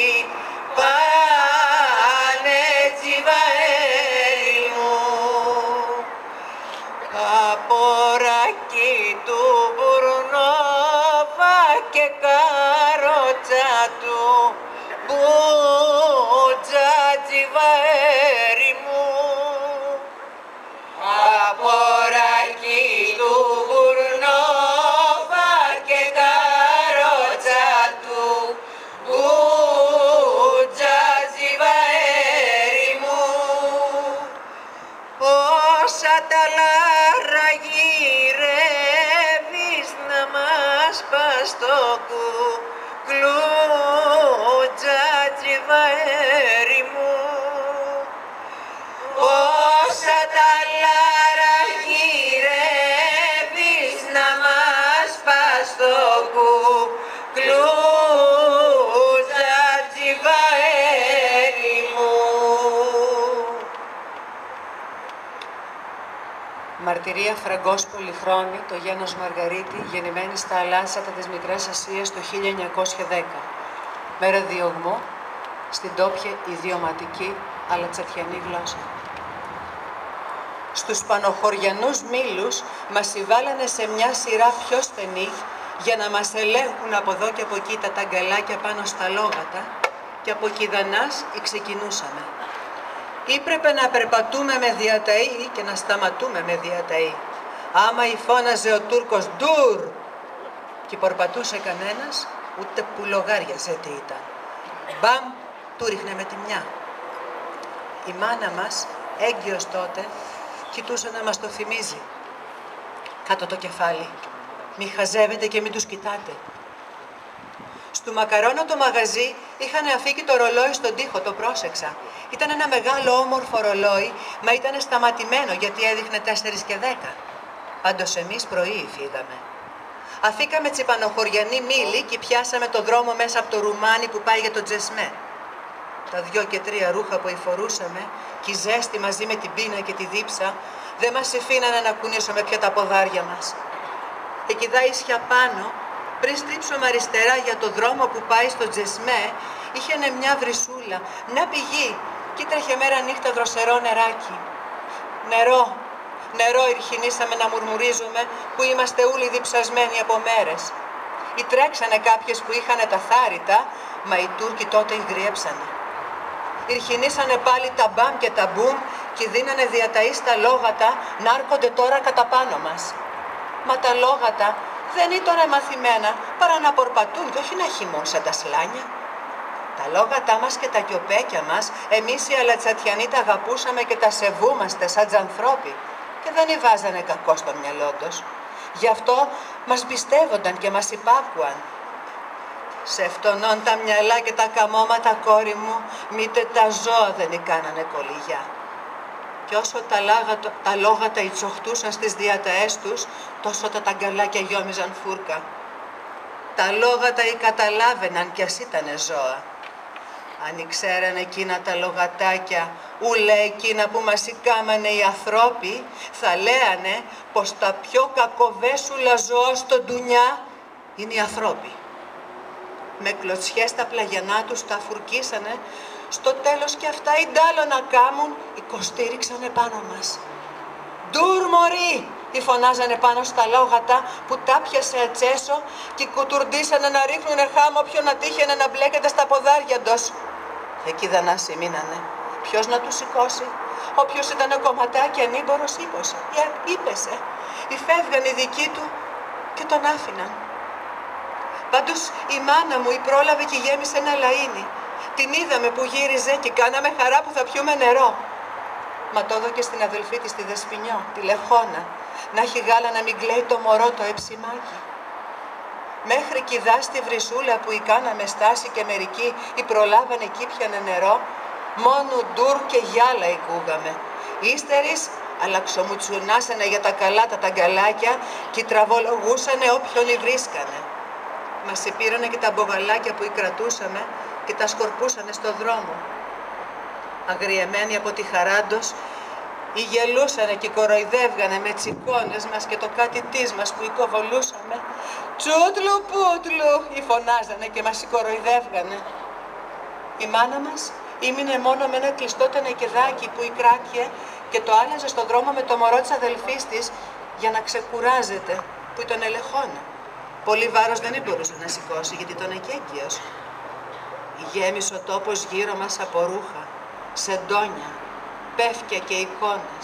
πάνε τσιβαέρι μου. Απορακί του Μπουρνόβα και καρότσα του μπούτσα τσιβαέρι μου. Απορακί του Μπουρνόβα και καρότσα του μπούτσα τσιβαέρι μου. Όσα τα λάρα γυρεύεις να μας πας στο κουκλούτσα τσιβαέρι μου. Μαρτυρία Φραγκός Πολυχρόνη, το γένος Μαργαρίτη, γεννημένη στα Αλάσσατα της Μικράς Ασίας το χίλια εννιακόσια δέκα. Μέρα διωγμού, στην τόπια ιδιωματική αλατσατιανή γλώσσα. Στους πανοχωριανούς μήλους μας συμβάλανε σε μια σειρά πιο στενή για να μας ελέγχουν από εδώ και από εκεί τα ταγκαλάκια πάνω στα λόγατα και από κηδανάς ξεκινούσαμε. Ήπρεπε να περπατούμε με διαταή και να σταματούμε με διαταή. Άμα υφώναζε ο Τούρκος «Ντουρ» και περπατούσε κανένας, ούτε που λογάριαζε τι ήταν. Μπαμ, του ρίχνε με τη μια. Η μάνα μας, έγκυος τότε, κοιτούσε να μας το θυμίζει. Κάτω το κεφάλι. Μη χαζεύετε και μην τους κοιτάτε. Στου μακαρόνα το μαγαζί είχαν αφήκει το ρολόι στον τοίχο, το πρόσεξα. Ήταν ένα μεγάλο όμορφο ρολόι, μα ήταν σταματημένο γιατί έδειχνε τέσσερις και δέκα. Πάντως εμείς πρωί φύγαμε. Αφήκαμε τσιπανοχωριανή μήλη και πιάσαμε το δρόμο μέσα από το ρουμάνι που πάει για το Τζεσμέ. Τα δυο και τρία ρούχα που εφορούσαμε και η ζέστη μαζί με την πείνα και τη δίψα δεν μας αφήνανε να κουνήσουμε πια τα ποδάρια μας. Εκεί δά ίσια πάνω, πριν στρίψουμε αριστερά για το δρόμο που πάει στο Τζεσμέ, είχε μια βρυσούλα, μια πηγή και τρέχε μέρα νύχτα δροσερό νεράκι. Νερό, νερό ηρχηνήσαμε να μουρμουρίζουμε που είμαστε όλοι διψασμένοι από μέρες. Ή τρέξανε κάποιες που είχανε τα θάρρυτα, μα οι Τούρκοι τότε υγριέψανε. Ηρχηνήσανε πάλι τα μπαμ και τα μπουμ και δίνανε διαταή στα λόγατα να έρχονται τώρα κατά πάνω μας. Μα τα λόγατα δεν ήταν μαθημένα παρά να πορπατούν και όχι να χυμούν σαν τα σλάνια. Τα λόγατά μας και τα κιοπέκια μας, εμείς οι αλατσατιανοί τα αγαπούσαμε και τα σεβούμαστε σαν τζανθρώποι και δεν βάζανε κακό στο μυαλό τους. Γι' αυτό μας πιστεύονταν και μας υπάκουαν. Σε φτωνών τα μυαλά και τα καμώματα, κόρη μου, μήτε τα ζώα δεν κάνανε κολυγιά. Και όσο τα, λάγατο, τα λόγατα ιτσοχτούσαν στις διαταές τους, τόσο τα ταγκαλάκια γιόμιζαν φούρκα. Τα λόγατα οι καταλάβαιναν κι ας ήτανε ζώα. Αν ήξεραν εκείνα τα λογατάκια, ούλα εκείνα που μας ικάμανε οι ανθρώποι, θα λέανε πως τα πιο κακοβέσουλα ζώα στο ντουνιά είναι οι ανθρώποι. Με κλωτσιές τα πλαγιανά τους τα φουρκίσανε, στο τέλος και αυτά οι ντάλλο να κάμουν, οικοστήριξανε πάνω μας. «Ντουρ μωρί!» οι φωνάζανε πάνω στα λόγατα που τα πιασε ατσέσο και κουτουρντήσανε να ρίχνουνε χάμο όποιον να τύχαινε να μπλέκεται στα ποδάρια τους. Εκεί δανάσι μείνανε. Ποιος να τους σηκώσει? Όποιος ήταν κομματάκι ανήμπορος ύπωσε, ύπεσε. Ή φεύγαν οι δικοί του και τον άφηναν. Πάντως η μάνα μου η πρόλαβε και γέμισε ένα λαΐνι. Την είδαμε που γύριζε και κάναμε χαρά που θα πιούμε νερό. Μα το έδωκε στην αδελφή της τη Δεσποινιό, τη Λεχώνα, να έχει γάλα να μην κλαίει το μωρό το εψιμάκι. Μέχρι κηδά στη βρυσούλα που η κάναμε στάση και μερικοί ή προλάβανε εκεί πιανε νερό, μόνο ντουρ και γυάλα οικούγαμε. Ύστερης αλλαξομουτσουνάσανε για τα καλά τα ταγκαλάκια και τραβολογούσανε όποιον οι βρίσκανε. Μας επήρανε και τα μπογαλάκια που οι κρατούσαμε και τα σκορπούσανε στο δρόμο. Αγριεμένοι από τη χαράντος, οι γελούσανε και κοροϊδεύγανε με τις εικόνες μας και το κάτι της μας που οικοβολούσαμε. «Τσούτλου πούτλου» οι φωνάζανε και μας κοροϊδεύγανε. Η μάνα μας ήμινε μόνο με ένα κλειστό τενεκεδάκι που η κράτιε και το άλλαζε στο δρόμο με το μωρό της αδελφής της για να ξεκουράζεται, που τον ελεγχόνα. Πολύ βάρος δεν μπορούσε να σηκώσει γιατί τον εκέγκυος. Γέμισε ο τόπος γύρω μας από ρούχα, σεντόνια, πεύκια και εικόνες.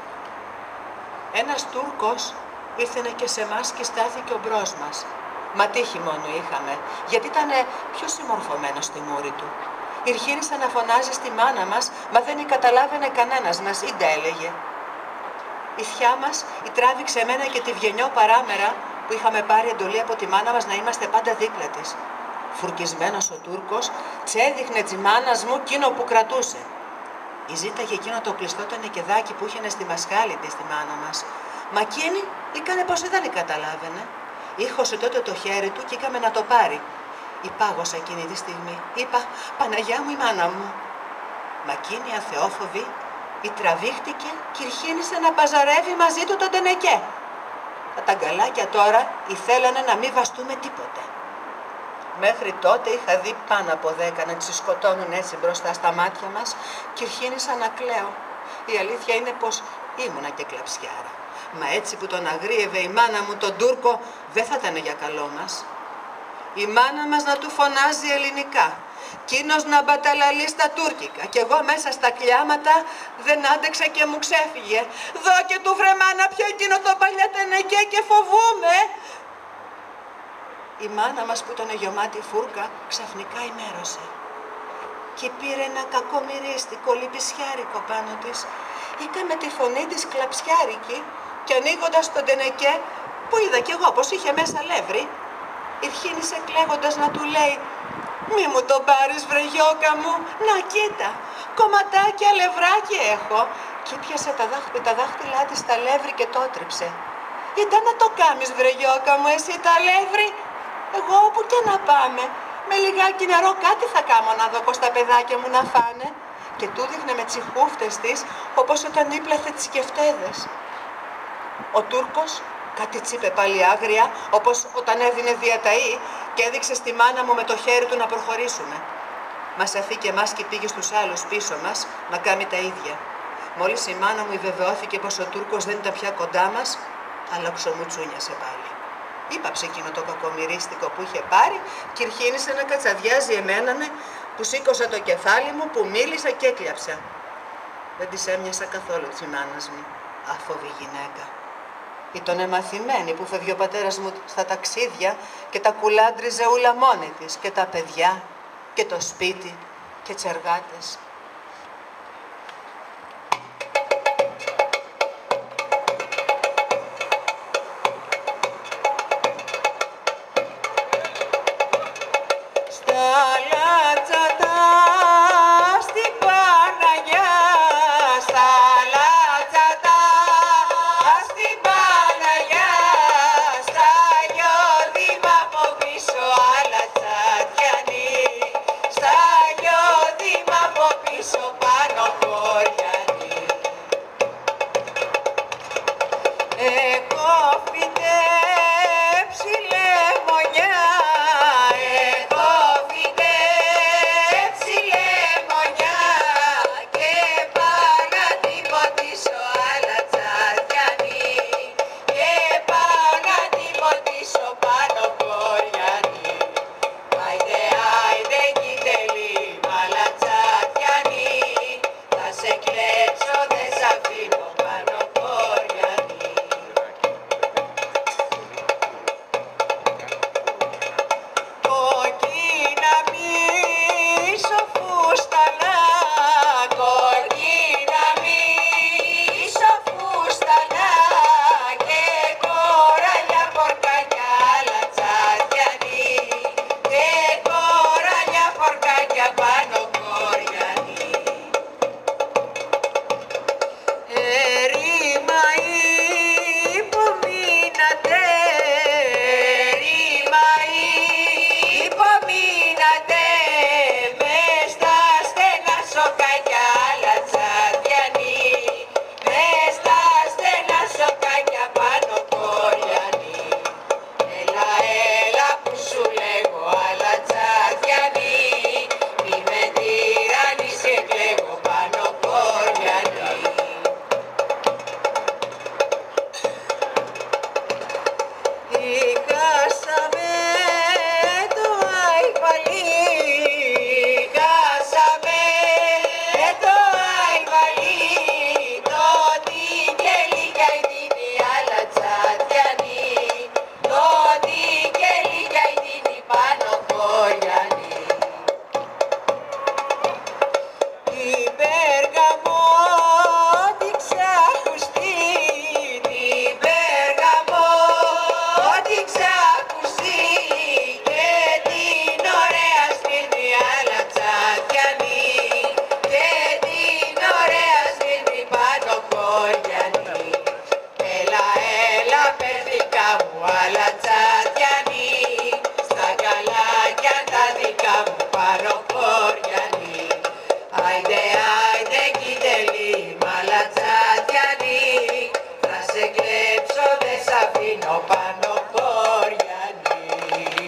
Ένας Τούρκος ήρθανε και σε εμάς και στάθηκε ο μπρος μας. Μα τύχη μόνο είχαμε, γιατί ήταν πιο συμμορφωμένος στη μούρη του. Ηρχήνησε να φωνάζει στη μάνα μας, μα δεν η καταλάβαινε κανένας μας, ίντα έλεγε. Η θιά μας η τράβηξε εμένα και τη Βιενιό παράμερα που είχαμε πάρει εντολή από τη μάνα μας να είμαστε πάντα δίπλα της. Φουρκισμένος ο Τούρκος τσέδειχνε της μάνας μου εκείνο που κρατούσε. Η ζήταγε εκείνο το κλειστό τενεκεδάκι που είχε στη μασχάλη της τη μάνα μας. Μα εκείνη έκανε πως δεν καταλάβαινε. Ήχωσε τότε το χέρι του και είχαμε να το πάρει. Υπάγωσα εκείνη τη στιγμή. Είπα, Παναγιά μου η μάνα μου. Μα εκείνη αθεόφοβη Ή τραβήχτηκε και αρχίνησε να παζαρεύει μαζί του τον Τενεκέ. Τα ταγκαλάκια τώρα ήθελανε να μην βαστούμε τίποτε. Μέχρι τότε είχα δει πάνω από δέκα να τις σκοτώνουν έτσι μπροστά στα μάτια μας και αρχίνησα να κλαίω. Η αλήθεια είναι πως ήμουνα και κλαψιάρα. Μα έτσι που τον αγρίευε η μάνα μου τον Τούρκο δεν θα ήταν για καλό μας. Η μάνα μας να του φωνάζει ελληνικά, κείνος να μπαταλαλεί στα τουρκικά κι εγώ μέσα στα κλιάματα δεν άντεξα και μου ξέφυγε. Δώκε του βρε μάνα πια εκείνο το παλιά Τενεκέ και φοβούμαι. Η μάνα μας που ήταν γεμάτη φούρκα ξαφνικά ημέρωσε και πήρε ένα κακομυρίστικο λυπησιάρικο πάνω της. Είχαμε τη φωνή της κλαψιάρικη και ανοίγοντας τον Τενεκέ που είδα κι εγώ πως είχε μέσα λεύρη, ευχήνησε κλαίγοντας να του λέει «Μη μου τον πάρεις βρε γιώκα μου, να κοίτα, κομματάκια λευράκι έχω». Και πιάσε τα, δάχ, τα δάχτυλά της στα λεύρη και το έτριψε. «Ήταν να το κάμεις βρε γιώκα μου εσύ τα λεύρη, εγώ όπου και να πάμε, με λιγάκι νερό κάτι θα κάμω να δω πως τα παιδάκια μου να φάνε». Και του δείχνε με τις χούφτες της όπως όταν ύπλαθε τις κεφτέδες. Ο Τούρκος κάτι τσίπε πάλι άγρια, όπως όταν έδινε διαταή και έδειξε στη μάνα μου με το χέρι του να προχωρήσουμε. Μας αφήκε εμάς και πήγε στους άλλους πίσω μας να κάνει τα ίδια. Μόλις η μάνα μου βεβαιώθηκε πως ο Τούρκος δεν ήταν πια κοντά μας, αλλά ξομουτσούνιασε πάλι. Ήπαψε εκείνο το κακομυρίστικο που είχε πάρει και αρχίνησε να κατσαδιάζει εμένα που σήκωσα το κεφάλι μου, που μίλησα και έκλαψα. Δεν της έμοιασα καθόλου της μάνας μου, άφοβη γυναίκα. Ήτονε μαθημένη που φεύγει ο πατέρας μου στα ταξίδια και τα κουλάντριζε ούλα μόνη της και τα παιδιά και το σπίτι και τις εργάτες. Στα γιο δήμα από πίσω Ελλήνο Πανοπόριανη.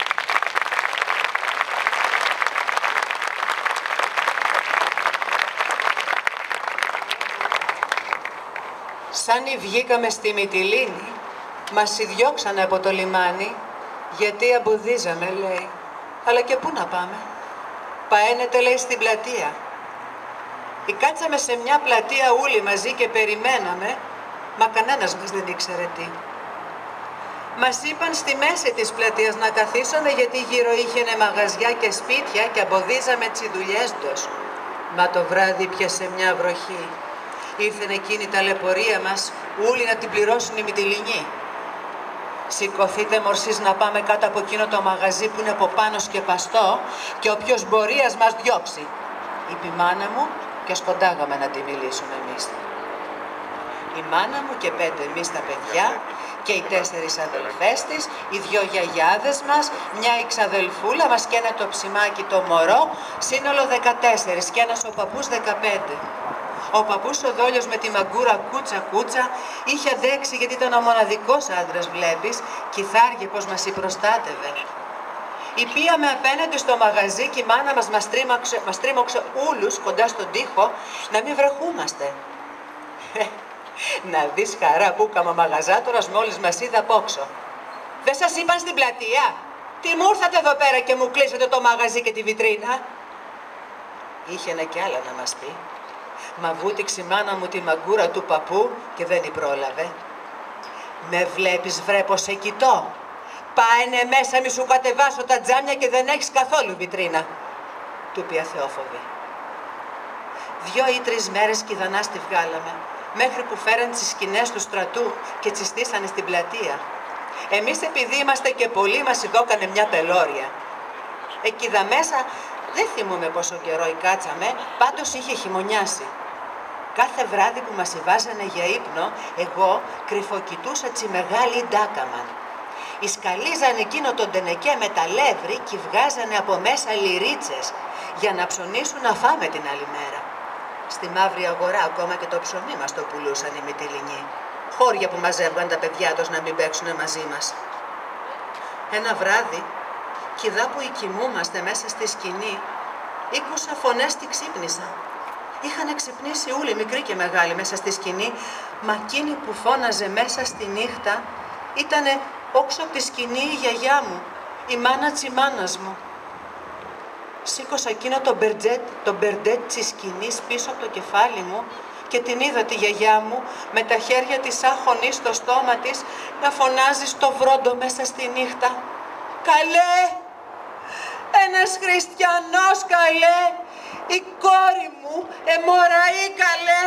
Σαν βγήκαμε στη Μυτιλήνη, μας ιδιώξανε από το λιμάνι, γιατί εμποδίζαμε, λέει. Αλλά και πού να πάμε? Παένετε, λέει, στην πλατεία. Κάτσαμε σε μια πλατεία όλοι μαζί και περιμέναμε, μα κανένας μας δεν ήξερε τι. Μας είπαν στη μέση της πλατείας να καθίσουμε, γιατί γύρω είχε μαγαζιά και σπίτια και εμποδίζαμε τις δουλειές τους. Μα το βράδυ πιάσε μια βροχή. Ήρθεν εκείνη η ταλαιπωρία μας, όλοι να την πληρώσουν οι Μυτιληνοί. Σηκωθείτε μορσής να πάμε κάτω από εκείνο το μαγαζί που είναι από πάνω σκεπαστό και όποιος μπορεί ας μας διώξει, είπε η μάνα μου, και σκοντάγαμε να τη μιλήσουμε εμείς. Η μάνα μου και πέντε εμείς τα παιδιά και οι τέσσερις αδελφές της, οι δυο γιαγιάδες μας, μια εξαδελφούλα μας και ένα το ψημάκι το μωρό, σύνολο δεκατέσσερις και ένας ο παππούς δεκαπέντε. Ο παππούς ο Δόλιος με τη μαγκούρα κούτσα κούτσα είχε αντέξει, γιατί ήταν ο μοναδικός άντρας, βλέπεις, κι θάργε πως μας προστάτευε. Υπήραμε απέναντι στο μαγαζί και η μάνα μας μας τρίμωξε, μας τρίμωξε ούλους κοντά στον τοίχο να μην βρεχούμαστε. Να δεις χαρά που έκαμα μαγαζάτορας μόλις μας είδα απόξω. Δεν σας είπαν στην πλατεία? Τι μου ήρθατε εδώ πέρα και μου κλείσατε το μαγαζί και τη βιτρίνα? Είχε ένα κι άλλα να μας πει. Μα βούτυξε η μάνα μου τη μαγκούρα του παππού και δεν η πρόλαβε. Με βλέπεις, βρε, πως σε κοιτώ? Πάενε μέσα, μη σου κατεβάσω τα τζάμια και δεν έχεις καθόλου βιτρίνα, του πει αθεόφοβη. Δυο ή τρεις μέρες κηδανάς τη βγάλαμε, μέχρι που φέραν τις σκηνές του στρατού και τις στήσανε στην πλατεία. Εμείς, επειδή είμαστε και πολλοί, μας ειδώκανε μια πελώρια. Εκεί δα μέσα δεν θυμούμαι πόσο καιρό κάτσαμε, πάντως είχε χειμωνιάσει. Κάθε βράδυ που μας βάζανε για ύπνο, εγώ κρυφοκοιτούσα τσι μεγάλη ντάκαμαν. Ισκαλίζανε εκείνο τον τενεκέ με τα λεύρη και βγάζανε από μέσα λυρίτσες για να ψωνίσουν να φάμε την άλλη μέρα. Στη μαύρη αγορά ακόμα και το ψωμί μας το πουλούσαν οι Μυτιληνοί. Χώρια που μαζεύγαν τα παιδιά τους να μην παίξουνε μαζί μας. Ένα βράδυ, κηδά που κοιμούμαστε μέσα στη σκηνή, ήκουσα φωνές και ξύπνησα. Είχαν ξυπνήσει όλοι, μικροί και μεγάλοι, μέσα στη σκηνή, μα εκείνη που φώναζε μέσα στη νύχτα ήτανε όξω από τη σκηνή η γιαγιά μου, η μάνα της μάνας μου. Σήκωσα εκείνο το μπερτζέτ, το μπερντέτ της σκηνής πίσω από το κεφάλι μου και την είδα τη γιαγιά μου με τα χέρια της σαν χωνή στο στόμα της να φωνάζει στο βρόντο μέσα στη νύχτα. «Καλέ! Ένας χριστιανός, καλέ! Η κόρη μου, εμωραή, καλέ!»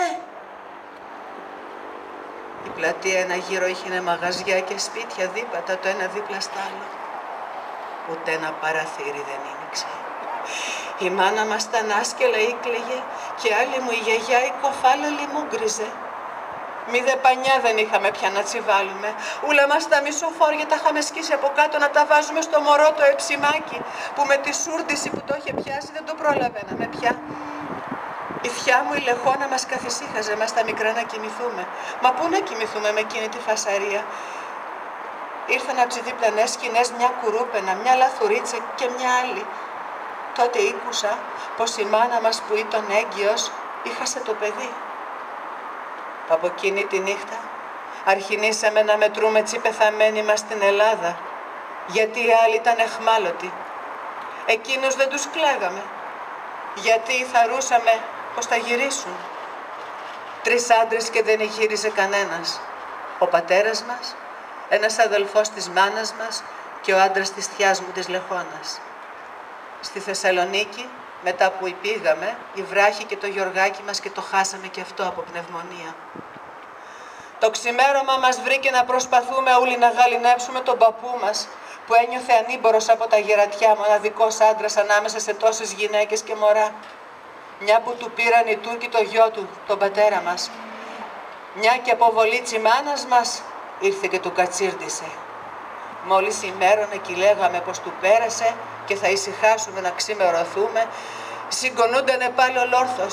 Η πλατεία ένα γύρο είχε μαγαζιά και σπίτια δίπατα το ένα δίπλα στ' άλλο. Ούτε ένα παραθύρι δεν άνοιξε. Η μάνα μας ήταν άσκελα, ήκλαιγε και άλλη μου η γιαγιά η κοφάλαλη μου γκριζε. Μη δε πανιά δεν είχαμε πια να τσιβάλουμε. Ούλα μας τα μισοφόρια τα είχαμε σκίσει από κάτω να τα βάζουμε στο μωρό το εψιμάκι που με τη σούρτιση που το είχε πιάσει δεν το προλαβαίναμε πια. Η θιά μου η λεχόνα μας καθησύχαζε μας τα μικρά να κοιμηθούμε. Μα πού να κοιμηθούμε με εκείνη τη φασαρία? Ήρθαν από τις διπλανές σκηνές μια κουρούπαινα, μια λαθουρίτσα και μια άλλη. Τότε ήκουσα πως η μάνα μας που ήταν έγκυος είχασε το παιδί. Από εκείνη τη νύχτα αρχινήσαμε να μετρούμε τσι πεθαμένοι μας στην Ελλάδα, γιατί οι άλλοι ήταν εχμάλωτοι. Εκείνους δεν τους κλαίγαμε, γιατί θαρούσαμε πως θα γυρίσουν. Τρεις άντρες και δεν γύριζε κανένας. Ο πατέρας μας, ένας αδελφός της μάνας μας και ο άντρας της θειάς μου της Λεχώνας. Στη Θεσσαλονίκη, μετά που πήγαμε, η βράχη και το Γιωργάκι μας και το χάσαμε και αυτό από πνευμονία. Το ξημέρωμα μας βρήκε να προσπαθούμε όλοι να γαληνέψουμε τον παππού μας, που ένιωθε ανήμπορος από τα γερατιά, μοναδικός άντρας ανάμεσα σε τόσες γυναίκες και μωρά. Μια που του πήραν οι Τούρκοι το γιο του, τον πατέρα μας. Μια και αποβολή της μάνας μας ήρθε και του κατσίρντισε. Μόλις ημέρωνε και λέγαμε πως του πέρασε και θα ησυχάσουμε να ξημερωθούμε, συγκονούντανε πάλι ολόρθος.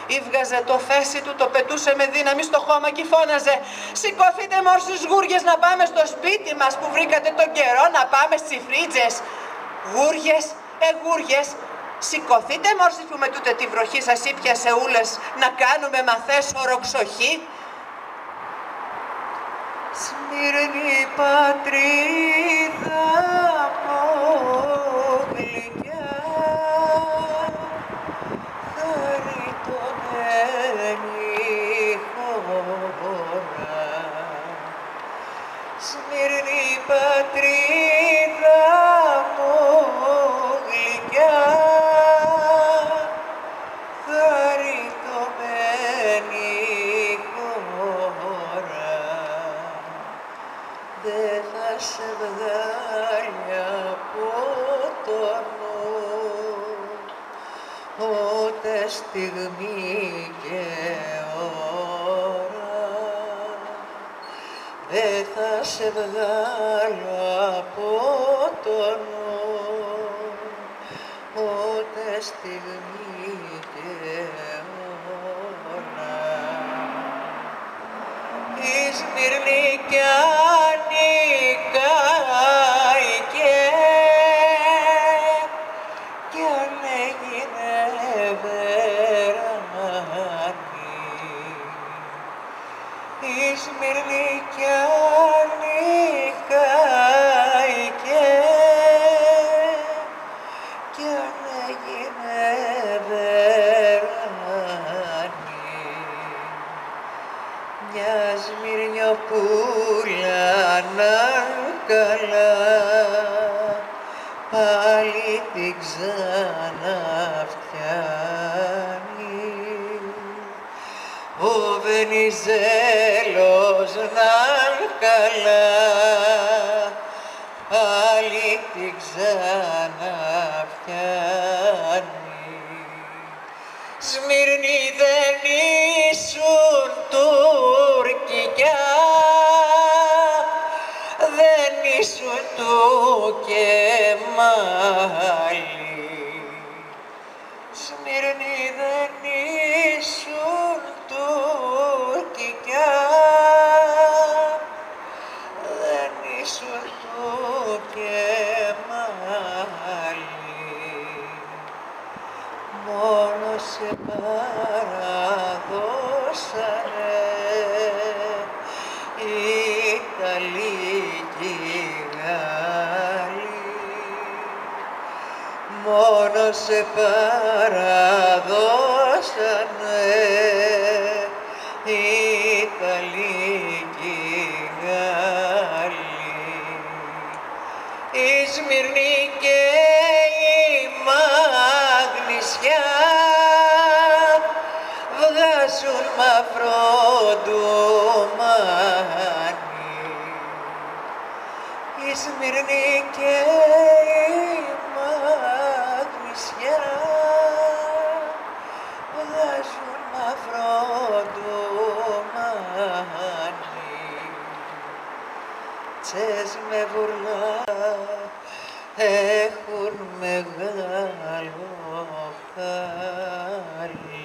Ήβγαζε το φέση του, το πετούσε με δύναμη στο χώμα και φώναζε «Σηκωθείτε μόρσους γούργες να πάμε στο σπίτι μας που βρήκατε τον καιρό, να πάμε στις φρίτζες». Γούργες, ε γούργες, σηκωθείτε μόρσους που με τούτε τη βροχή σας ήπιασε ούλες να κάνουμε μαθές οροξοχή. Σμύρνη πατρίδα μου γλυκιά, χαριτωμένη χώρα. Σμύρνη πατρίδα μου γλυκιά, χαριτωμένη χώρα. Δεν θα σε βγάλει από το νου ούτε στιγμή και ώρα. Δεν θα σε βγάλω από το νου ούτε στιγμή και ώρα. Η Σμύρνη κι ανήκαϊκε κι αν έγινε βεράνη. Η Σμύρνη κι ανήκαϊκε κι αν έγινε βεράνη. Μια Σμυρνιοπούλα να καλά πάλι την ξαναφτιάνει. Ο Βενιζέλος να καλά πάλι την ξαναφτιάνει. Σμύρνη δεν ήσουν τουρκικιά, δεν ήσουν του και μάλι. Σμύρνη δεν ήσουν τουρκικιά, δεν ήσουν του και μάλι. Μόνο σε παραδώσανε οι Ιταλοί κι οι Γάλλοι. Μόνο σε παραδώσανε οι Ιταλοί κι οι Γάλλοι. Η Σμύρνη και η Μαγνησιά βγάζουν μαύρο ντουμάνι. Η Σμύρνη και η Μαγνησιά βγάζουν μαύρο ντουμάνι. Τσες με βουρλά έχουν μεγάλο χάλι.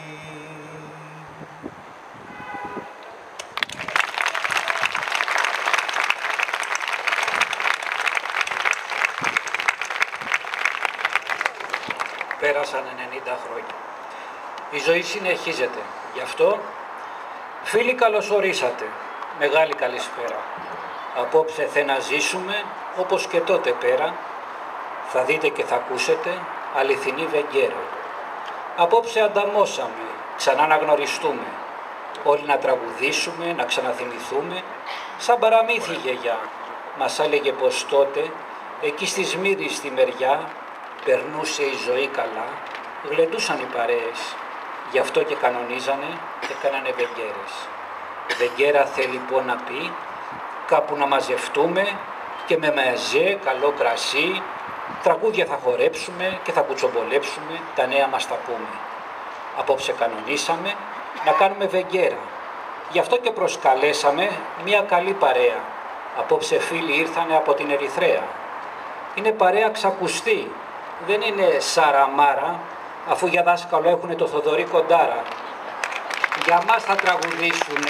Πέρασαν ενενήντα χρόνια. Η ζωή συνεχίζεται. Γι' αυτό, φίλοι, καλωσορίσατε. Μεγάλη καλησπέρα. Απόψε θε να ζήσουμε όπως και τότε πέρα. Θα δείτε και θα ακούσετε αληθινή βεγγέρα. Απόψε ανταμώσαμε, ξανά να γνωριστούμε. Όλοι να τραγουδήσουμε, να ξαναθυμηθούμε. Σαν παραμύθι η γιαγιά μας έλεγε πως τότε, εκεί στη Σμύρνη στη μεριά, περνούσε η ζωή καλά, γλεντούσαν οι παρέες. Γι' αυτό και κανονίζανε και κάνανε βεγγέρες. Βεγγέρα θέλει λοιπόν να πει κάπου να μαζευτούμε και με μαζέ, καλό κρασί, τραγούδια θα χορέψουμε και θα κουτσομπολέψουμε, τα νέα μας τα πούμε. Απόψε κανονίσαμε να κάνουμε βεγγέρα. Γι' αυτό και προσκαλέσαμε μια καλή παρέα. Απόψε φίλοι ήρθανε από την Ερυθρέα. Είναι παρέα ξακουστή, δεν είναι σαραμάρα, αφού για δάσκαλο έχουν το Θοδωρή Κοντάρα. Για μας θα τραγουδήσουνε,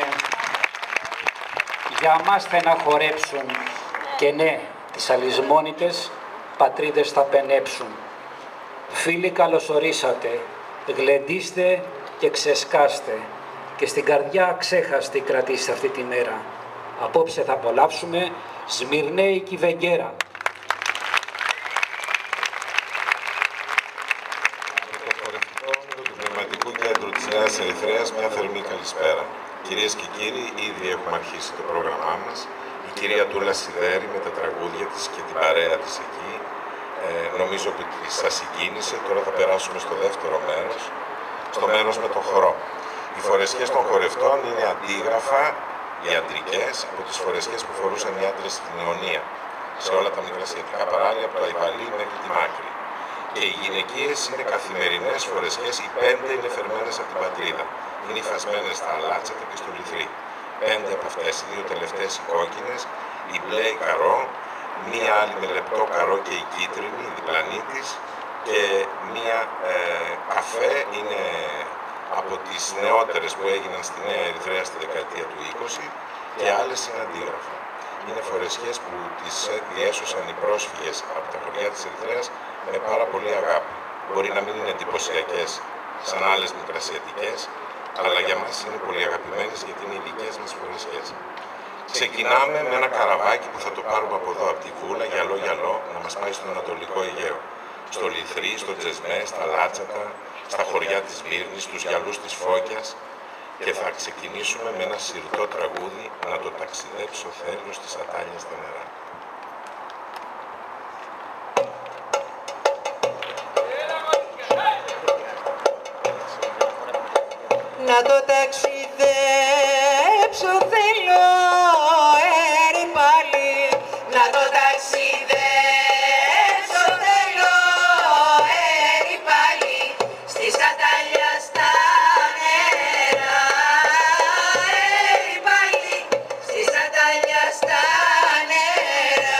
για μας θα χορέψουν και ναι, τις αλυσμόνητες πατρίδες θα πενέψουν. Φίλοι, καλωσορίσατε, γλεντήστε και ξεσκάστε και στην καρδιά ξέχαστη κρατήστε αυτή τη μέρα. Απόψε θα απολαύσουμε Σμυρνέικη Βεγγέρα. Νέας Ερυθρέας, μια θερμή καλησπέρα. Κυρίες και κύριοι, ήδη έχουμε αρχίσει το πρόγραμμά μας. Η κυρία Τούλα Σιδέρη με τα τραγούδια της και την παρέα της εκεί. Ε, νομίζω ότι σας συγκίνησε. Τώρα θα περάσουμε στο δεύτερο μέρος, στο μέρος με τον χορό. Οι φορεσιές των χορευτών είναι αντίγραφα ιατρικές από τις φορεσιές που φορούσαν οι άντρες στην Ιωνία, σε όλα τα μικρασιατικά παράλια από το Αϊβαλί μέχρι τη Μάκρη. Και οι γυναικείες είναι καθημερινές φορεσιές, οι πέντε είναι φερμένες από την πατρίδα. Είναι υφασμένες στα Λάτσακα και στο Λιθρί. Πέντε από αυτές, οι δύο τελευταίες οι κόκκινες, η μπλε η καρό, μία άλλη με λεπτό καρό και η κίτρινη, η διπλανή της, και μία ε, καφέ είναι από τις νεότερες που έγιναν στη Νέα Ερυθρέα στη δεκαετία του είκοσι και άλλες είναι αντίγραφα. Είναι φορεσιές που τις διέσωσαν οι πρόσφυγες από τα χωριά της Ερυθρέας με πάρα πολύ αγάπη. Μπορεί να μην είναι εντυπωσιακές σαν άλλες μικρασιατικές, αλλά για μας είναι πολύ αγαπημένες γιατί είναι οι δικές μας φορεσιές. Ξεκινάμε με ένα καραβάκι που θα το πάρουμε από εδώ, από τη Βούλα, γυαλό-γυαλό, να μας πάει στον Ανατολικό Αιγαίο. Στο Λιθρί, στο Τζεσμέ, στα Λάτσακα, στα χωριά της Μύρνης, στους γυαλούς της Φώκιας, και θα ξεκινήσουμε με ένα σιρτό τραγούδι, να το ταξιδέψω θέλω στις ατάλια στα νερά. Να το ταξιδέψω θέλω, έρη πάλι, να το ταξιδέψω θέλω, έρη πάλι, στη σατάλια στα νερά, έρη πάλι, στη σατάλια στα νερά,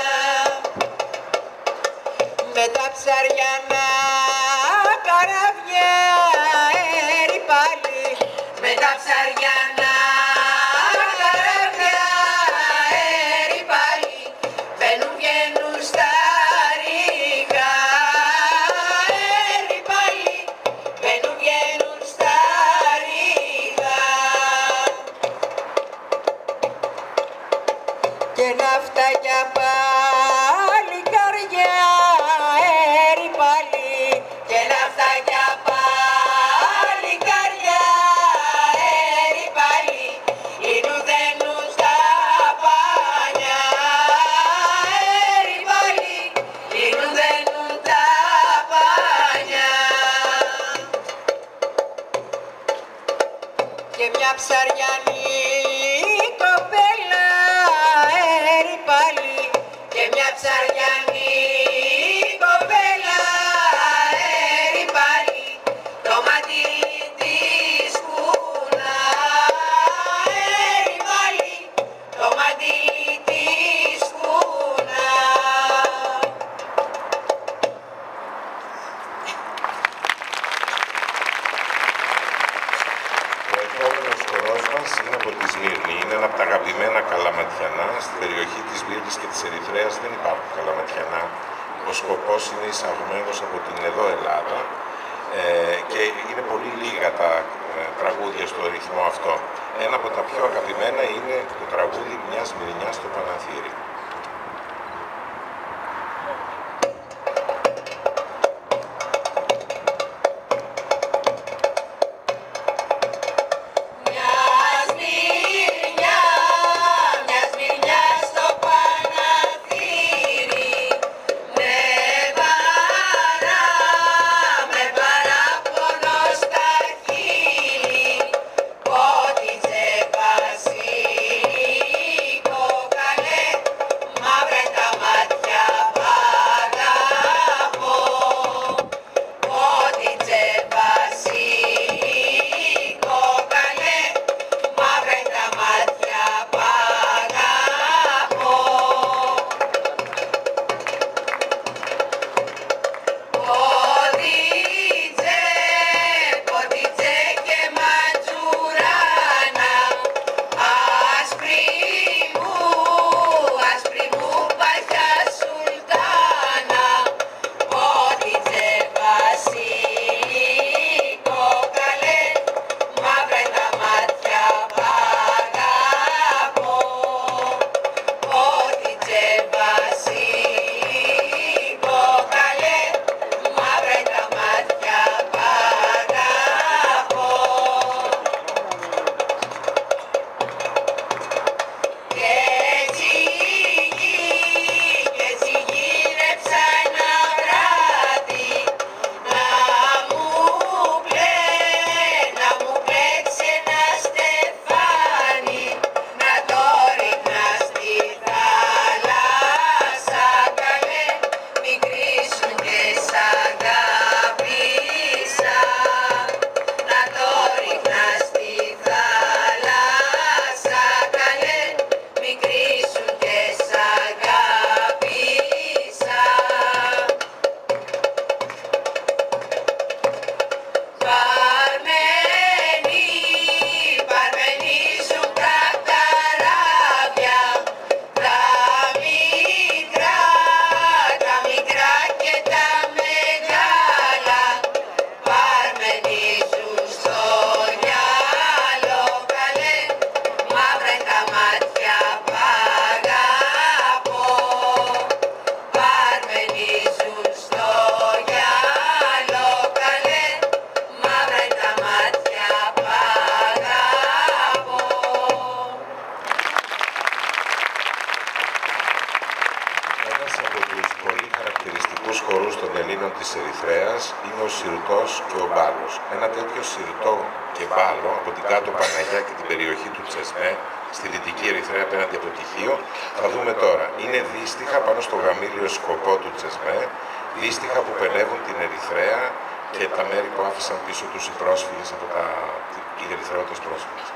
με τα ψαριανά καράβια, έρη πάλι, με τα ψαριανά καράβια, έρη πάλι, μπαίνουν βγαίνουν στα ρίγα, έρη πάλι, μπαίνουν βγαίνουν στα ρίγα, και ναυτάκια πάλι καρδιά, έρη πάλι, και ναυτάκια πάλι καρδιά, έρη πάλι, ίνου δένουν στα πάνια, έρη πάλι, ίνου δένουν τα πάνια, και μια ψαριανή κοπέλα, έρη πάλι, και μια ψαριανή κοπέλα, έρη πάλι, το μαντίλι της κούνα, έρη πάλι, το μαντίλι της κούνα. Ο επόμενος χορός μας είναι από τη Σμύρνη. Είναι ένα από τα αγαπημένα καλαματιανά. Στη περιοχή της Μύρνης και της Ερυθρέας δεν υπάρχουν καλαματιανά. Ο σκοπός είναι εισαγμένος από την εδώ Ελλάδα ε, και είναι πολύ λίγα τα ε, τραγούδια στο ρυθμό αυτό. Ένα από τα πιο αγαπημένα είναι το τραγούδι «Μιας Μυρινιάς στο Παναθήρι». Μιας Μυρινιά, μιας Μυρινιά στο Παναθήρι, με παρά, με παράπονο στα χείλη, ότι τσεπασί κοκαλέ, Ένας από τους πολύ χαρακτηριστικούς χορούς των Ελλήνων της Ερυθρέας είναι ο Συρτός και ο Μπάλος. Ένα τέτοιο Συρτό και Μπάλο από την κάτω Παναγιά και την περιοχή του Τσεσμέ, στη Δυτική Ερυθρέα απέναντι από το Τυχείο, θα δούμε τώρα. Είναι δύστιχα πάνω στο γαμήλιο σκοπό του Τσεσμέ, δύστιχα που πενεύουν την Ερυθρέα και τα μέρη που άφησαν πίσω τους οι πρόσφυγες από τα... οι ερυθρεώτες πρόσφυγες.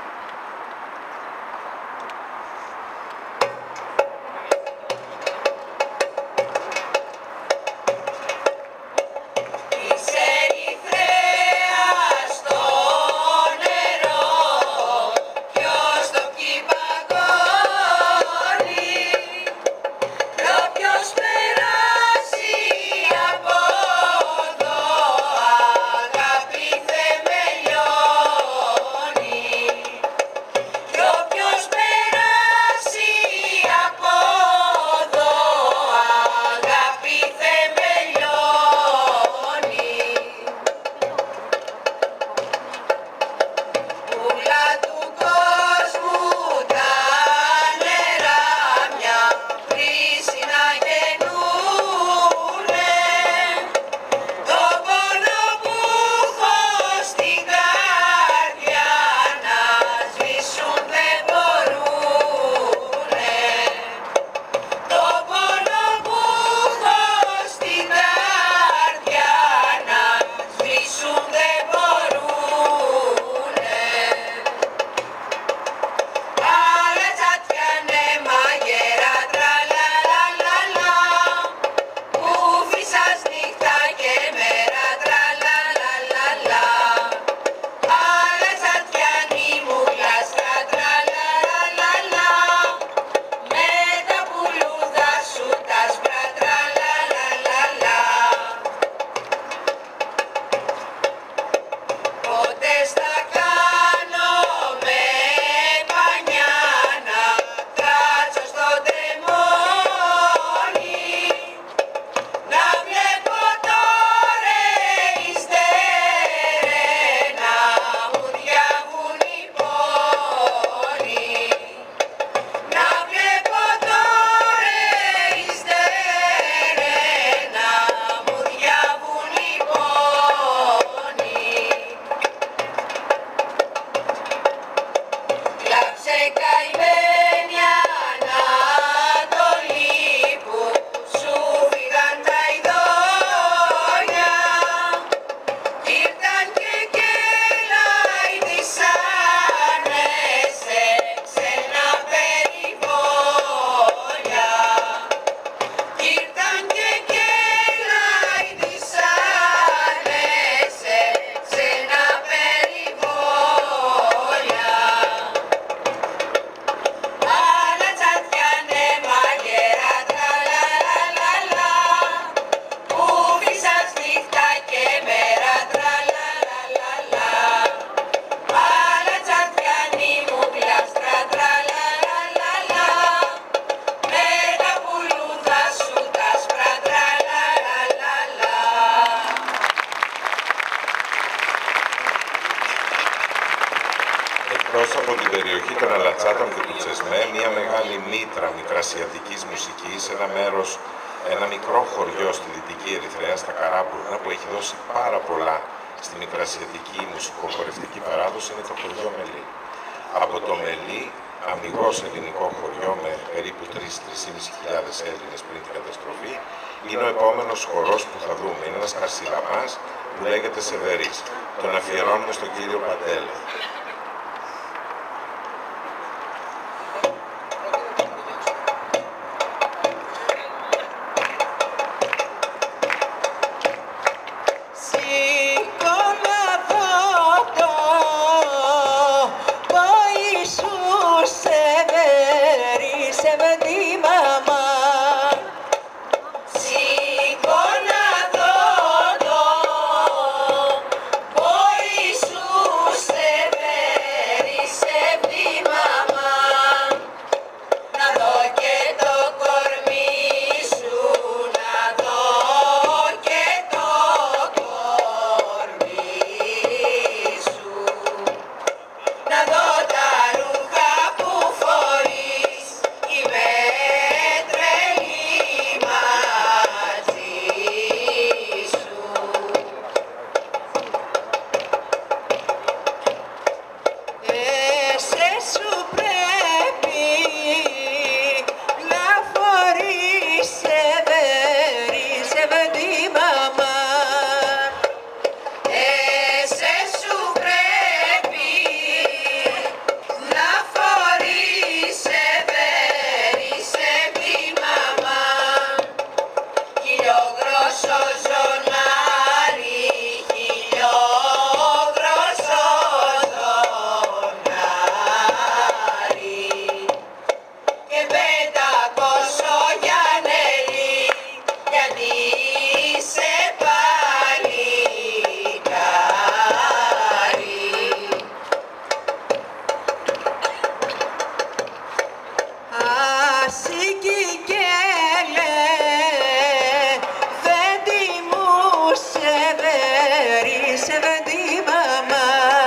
Εκτός από την περιοχή των Αλατσάτων και του Τσεσμέ, μια μεγάλη μήτρα μικρασιατικής μουσικής, ένα μέρος, ένα μικρό χωριό στη Δυτική Ερυθρέα, στα Καράπουρνα, που έχει δώσει πάρα πολλά στη μικρασιατική μουσικοχορευτική παράδοση, είναι το χωριό Μελή. Από το Μελή, αμιγώς ελληνικό χωριό με περίπου τρεις με τρεις χιλιάδες πεντακόσιους Έλληνες πριν την καταστροφή, είναι ο επόμενος χορός που θα δούμε. Είναι ένας καρσιλαμάς που λέγεται Σεβερής. Τον αφιερώνουμε στον κύριο Παντέλο. Σηκώ να δω το, ο Ιησούς σε και πεντακόσιο Γιαννέλη, γιατί είσαι παλικάρι. Ασίκη γέλε, δεν τη μου σε βέρισε, δεν τη μαμά.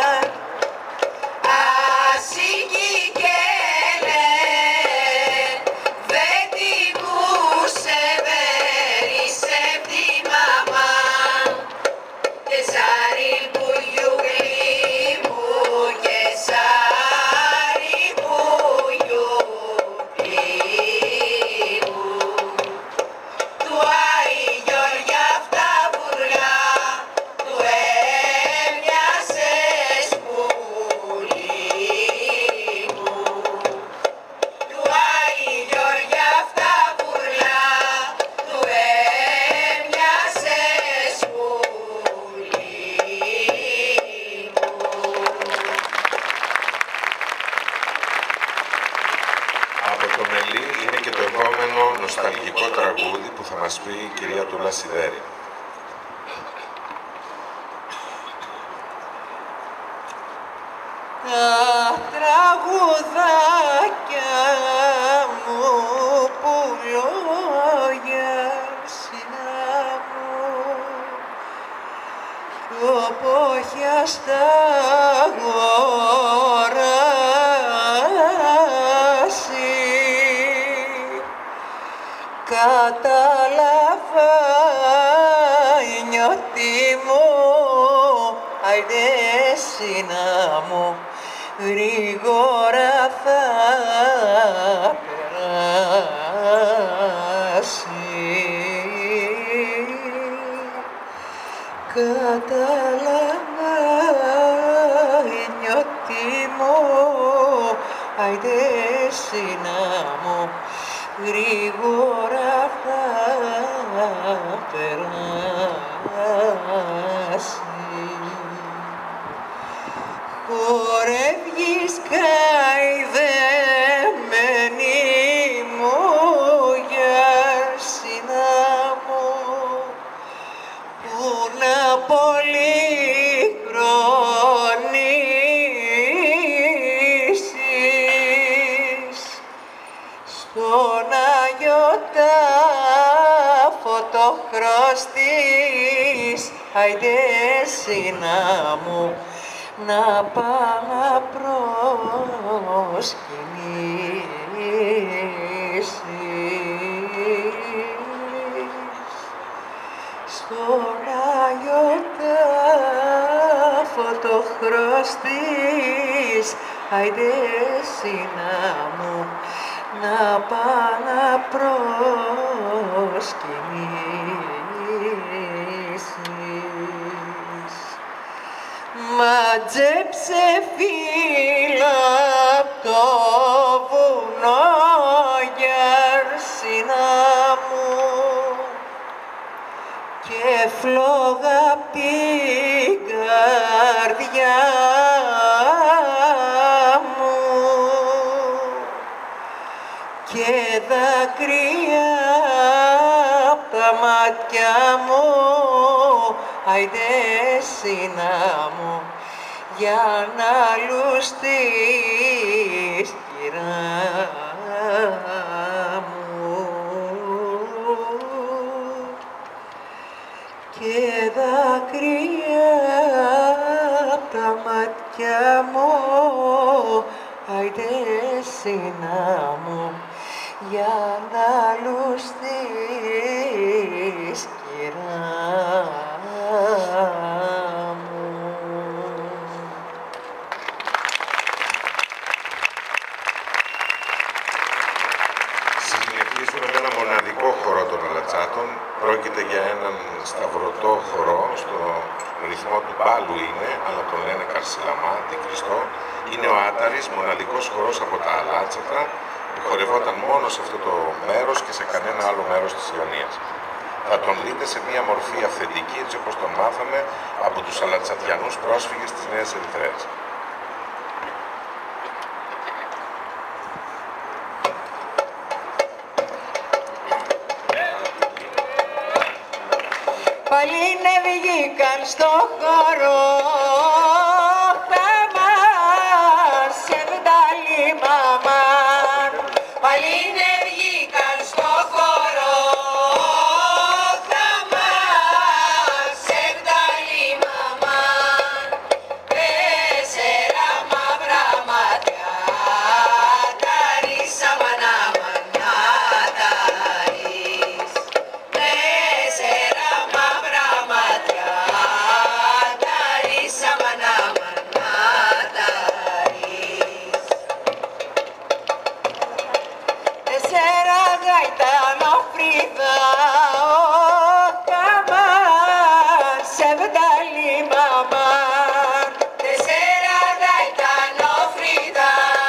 Ασίκη γέλε, δεν τη μου σε βέρισε, τη μαμά. Και σάρι που γιουγλί μου, και σάρι που γιουγλί μου. Του Άι Γιώργια αυτά βουρλά, του έμοιασες πουλί μου. Του Άι Γιώργια αυτά βουρλά, του έμοιασες πουλί μου. Από το Μελί είναι και το επόμενο νοσταλγικό τραγούδι που θα μας πει η κυρία Τούλα Σιδέρη. Τα τραγουδάκια μου που λόγια συνάμω κι οπόχια στα αγοράσει κατάλαβα νιώτη μου, άιντε σύνα μου, γρήγορα θα περάσει. Κατάλαβα νιώτη μου, άιντε σύνα μου, γρήγορα θα περάσει. Χορεύγεις καηδεμένη μου γιαρσίνα μου, που να πολυχρονήσεις στον Άγιο τάφο το χρωστής, άιντε σύνα μου, να πάω να προσκυνήσεις στον Άγιο τάφο το χρωστής, άιντε σύνα μου, να πάω να προσκυνήσεις. Μάτζεψε φίλα απ' το βουνό γιαρσίνα μου και φλόγα απ' την καρδιά μου και δάκρυα απ' τα μάτια μου, άιντε σύνα μου, για να λουστείς κυρά μου. Και δάκρυα απ' τα μάτια μου, άιντε σύνα μου, για να λουστείς κυρά μου. Συνεχίζουμε με ένα μοναδικό χορό των Αλατσάτων. Πρόκειται για έναν σταυρωτό χορό, στο ρυθμό του μπάλου είναι, αλλά τον λένε Καρσιλαμά, τι Χριστό. Είναι ο Άταρης, μοναδικός χορός από τα Αλάτσατα, που χορευόταν μόνο σε αυτό το μέρος και σε κανένα άλλο μέρος της Ιωνίας. Θα τον δείτε σε μία μορφή αυθεντική, έτσι όπως τον μάθαμε από τους Αλατσατιανούς πρόσφυγες της Νέας Ερυθρέας. Όλοι ναι βγήκαν στο χώρο, χαμάν, σεβδάλι μαμάν. Όλοι ναι βγήκαν στο χώρο, χαμάν, σεβδάλι μαμάν. Τέσσερα μαύρα μάτια, τα ρίσαμε να μανάταρεις. Τέσσερα μαύρα μάτια, τα ρίσαμε να μανάταρεις. Τέσσερα γαϊτανόφρυδα, χαμάν, σεβδάλι μαμάν. Τέσσερα γαϊτανόφρυδα,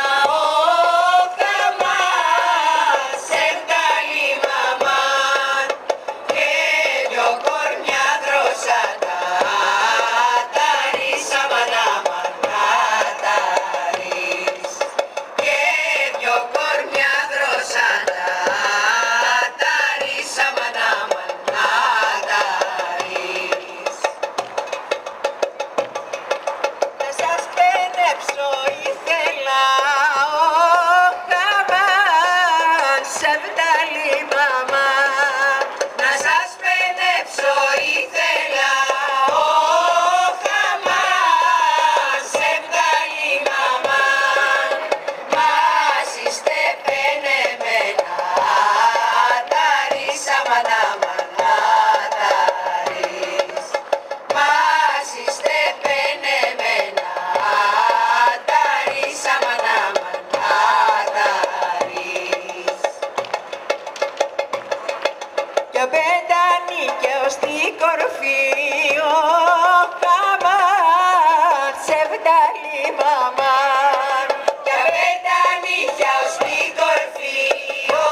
χαμάν, σεβδάλι μαμάν. Και δυο κορμιά δρόσατα, τα ρίσαμε να μανάταρεις. Και δυο κορμιά δρόσατα, τα ρίσαμε να μανάταρεις. Να σας πενέψω ήθελα, ο χαμάν, σεβδάλι μαμάν. Να σας πενέψω ήθελα, ο χαμάν, σεβδάλι μαμάν. Μας είστε πενεμένα, τα ρίσαμε να μανάταρεις. Μας είστε πενεμένα, τα ρίσαμε να μανάταρεις. Κι ο πεντανίκαιος στην κορφή, ο χαμάν, σεβδάλι μαμάν. Κι ο πεντανίκαιος στην κορφή, ο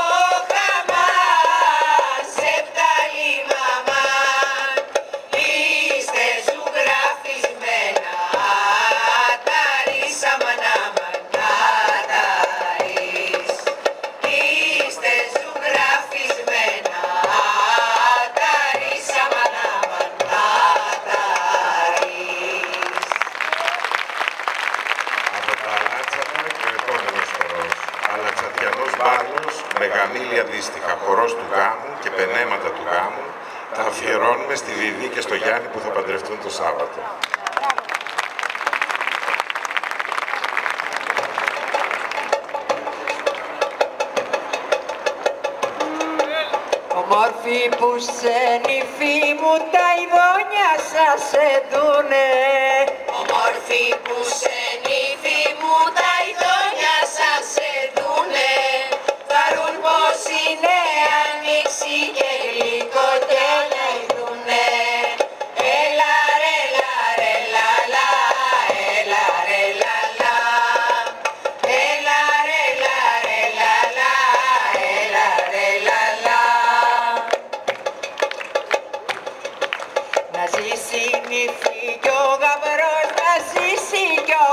χαμάν, σεβδάλι μαμάν. Είστε ζωγραφισμένα, τα ρίσαμε να μανάταρεις. Είστε ζωγραφισμένα, τα ρίσαμε να μανάταρεις. Από τα Αλάτσατα και ο επόμενος χορός. Αλατσατιανός Μπάρλος με γαμήλια αντίστοιχα, χορός του γάμου και πενέματα του γάμου. Τα αφιερώνουμε στη Διδή και στο Γιάννη που θα παντρευτούν το Σάββατο. Όμορφη που σε νυφή μου, τα ειδόνια σας εδούνε. Όμορφη που σε νυφή μου, τα ειδόνια σας εδούνε. Θαρούν πως είναι άνοιξη και γλυκό και λαϊδούνε. Έλα ρε λα ρε λα λα, έλα ρε λα λα. Έλα ρε λα ρε λα λα, έλα ρε λα λα. Να ζήσει η νύφη κι ο γαμπρός, να ζήσει κι ο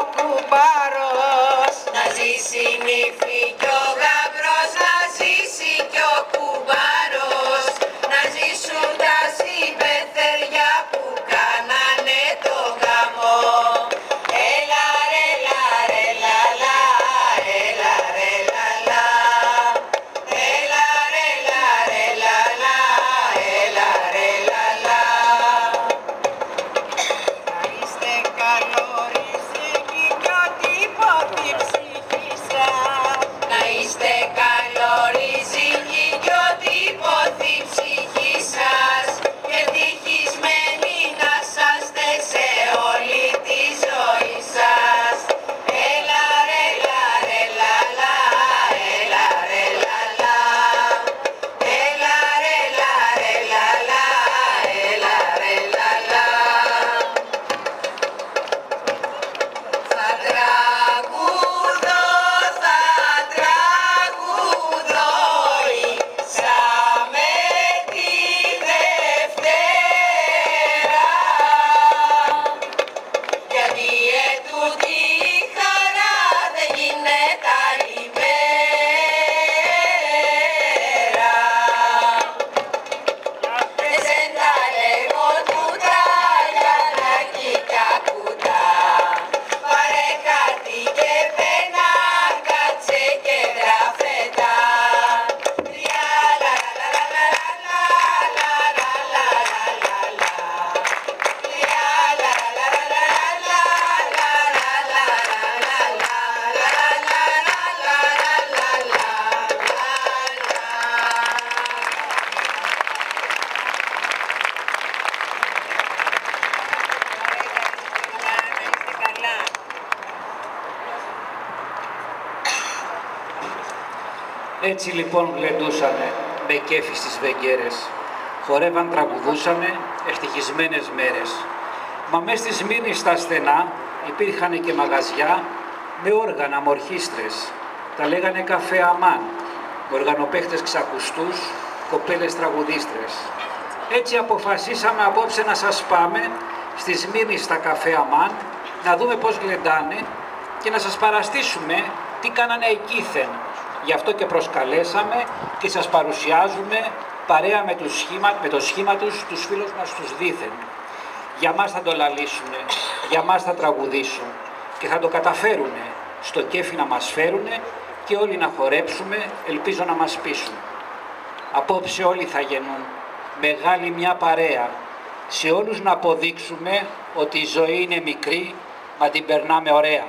Έτσι λοιπόν γλεντούσανε με κέφι στις βεγγέρες. Χορεύαν, τραγουδούσανε ευτυχισμένες μέρες. Μα μες στη Σμύρνη στα στενά υπήρχαν και μαγαζιά με όργανα μορχίστρες. Τα λέγανε καφέ αμάν, με οργανοπαίχτες ξακουστούς, κοπέλες τραγουδίστρες. Έτσι αποφασίσαμε απόψε να σας πάμε στη Σμύρνη στα καφέ αμάν, να δούμε πώς γλεντάνε και να σας παραστήσουμε τι κάνανε εκείθεν. Γι' αυτό και προσκαλέσαμε και σας παρουσιάζουμε παρέα με, τους σχήμα, με το σχήμα τους, τους φίλους μας τους δήθεν. Για μας θα το λαλήσουνε, για μας θα τραγουδήσουν και θα το καταφέρουνε στο κέφι να μας φέρουνε και όλοι να χορέψουμε, ελπίζω να μας πείσουν. Απόψε όλοι θα γεννούν, μεγάλη μια παρέα, σε όλους να αποδείξουμε ότι η ζωή είναι μικρή, μα την περνάμε ωραία.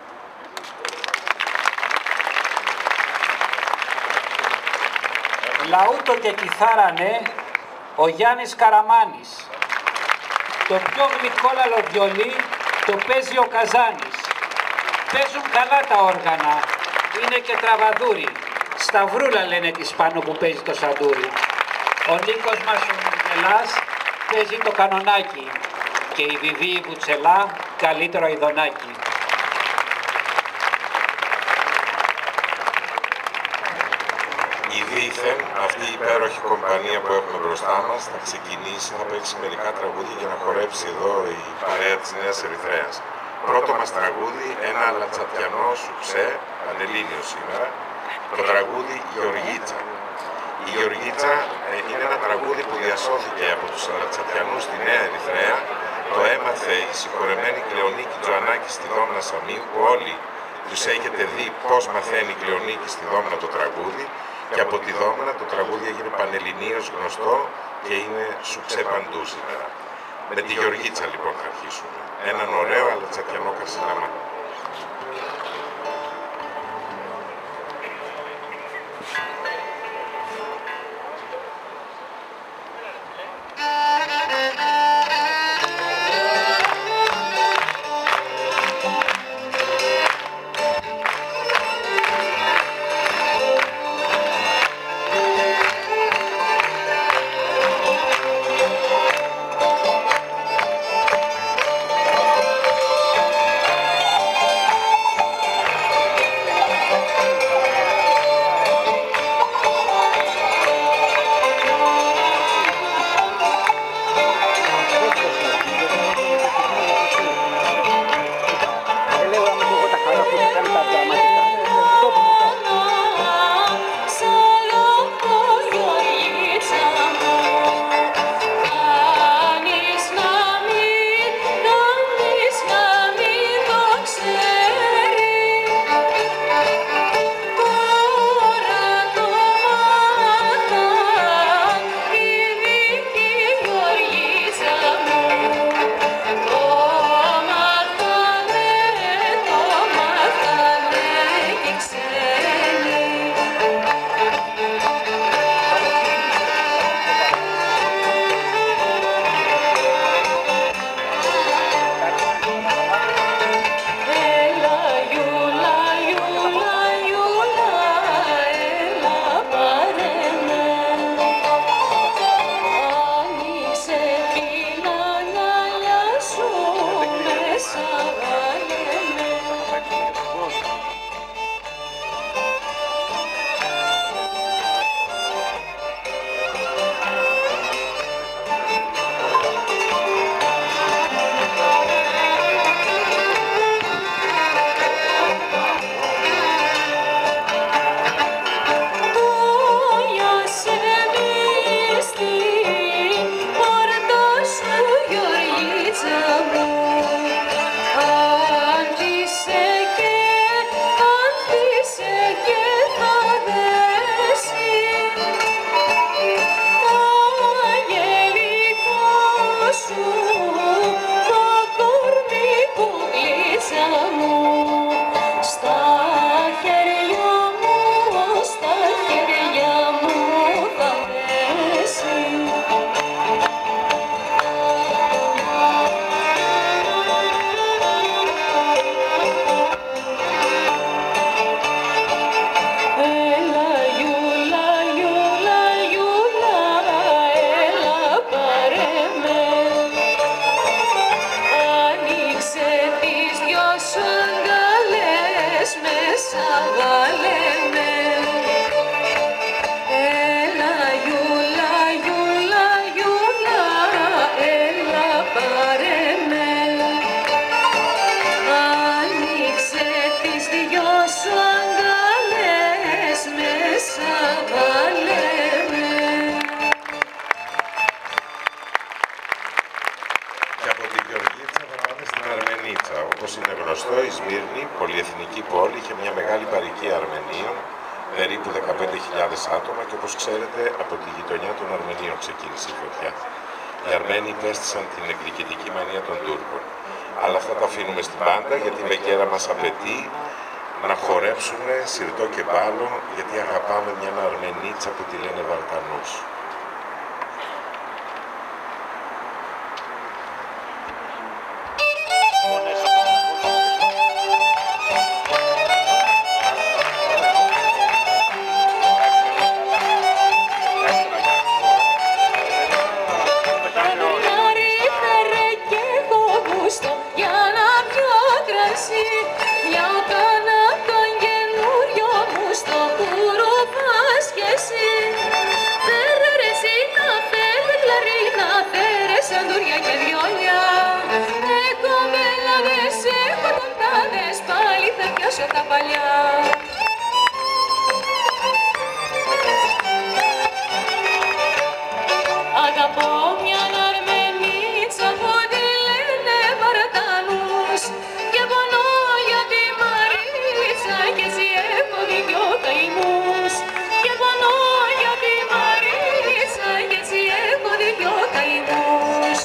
Λαούτο και κιθάρα ναι, ο Γιάννης Καραμάνης. Το πιο γλυκόλαλο βιολί το παίζει ο Καζάνης. Παίζουν καλά τα όργανα, είναι και τραβαδούρι. Σταυρούλα λένε της πάνω που παίζει το σαντούρι. Ο Νίκος μας ο Μουτσελάς παίζει το κανονάκι και η Βιβί η Βουτσελά καλύτερο ειδονάκι. Η δήθεν, αυτή η υπέροχη κομπανία που έχουμε μπροστά μας, θα ξεκινήσει, θα παίξει μερικά τραγούδια για να χορέψει εδώ η παρέα της Νέας Ερυθρέας. Πρώτο μας τραγούδι, ένα λατσατιανό σουξέ, πανελλήνιο σήμερα, το τραγούδι «Γεωργίτσα». Η Γεωργίτσα ε, είναι ένα τραγούδι που διασώθηκε από τους λατσατιανούς στη Νέα Ερυθρέα. Το έμαθε η συγχωρεμένη Κλεονίκη Τζοανάκη στη Δόμνα Σαμίου, που όλοι τους έχετε δει πώς μαθαίνει η Κλεονίκη στη Δόμνα το τραγούδι. Και από τη Δόμνα το τραγούδι έγινε πανελληνίως γνωστό και είναι σουξέ παντού σήμερα. Με τη Γεωργίτσα λοιπόν θα αρχίσουμε. Έναν ωραίο αλατσατιανό καρσιλαμά. Thank you. άτομα και όπως ξέρετε από τη γειτονιά των Αρμενίων ξεκίνησε η φωτιά. Οι Αρμένοι υπέστησαν την εκδικητική μανία των Τούρκων. Αλλά αυτά τα αφήνουμε στην πάντα γιατί η Βεγγέρα μας απαιτεί να χορέψουμε σιρτό και μπάλο γιατί αγαπάμε μια Αρμενίτσα που τη λένε Βαλκανούς. Τα παλιά. Αγαπώ μια Αρμενίτσα που τη λένε Βαρτανούς και πονώ για τη Μαρίτσα και έτσι έχω δυο καημούς και πονώ για τη Μαρίτσα και έτσι έχω δυο καημούς.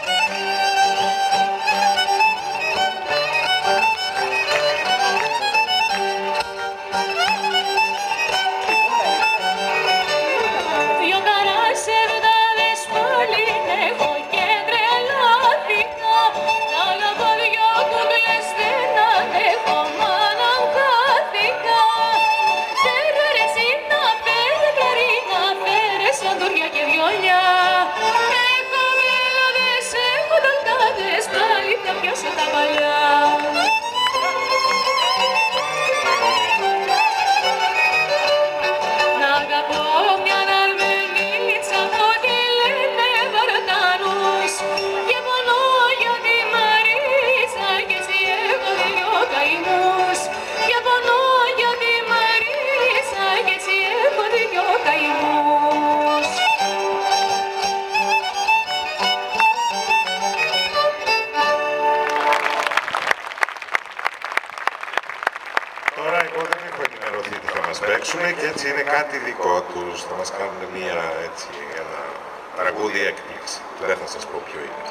Και έτσι είναι κάτι δικό τους, θα μας κάνουν μια, έτσι, ένα τραγούδι έκπληξη. Δεν θα σας πω ποιο είναι.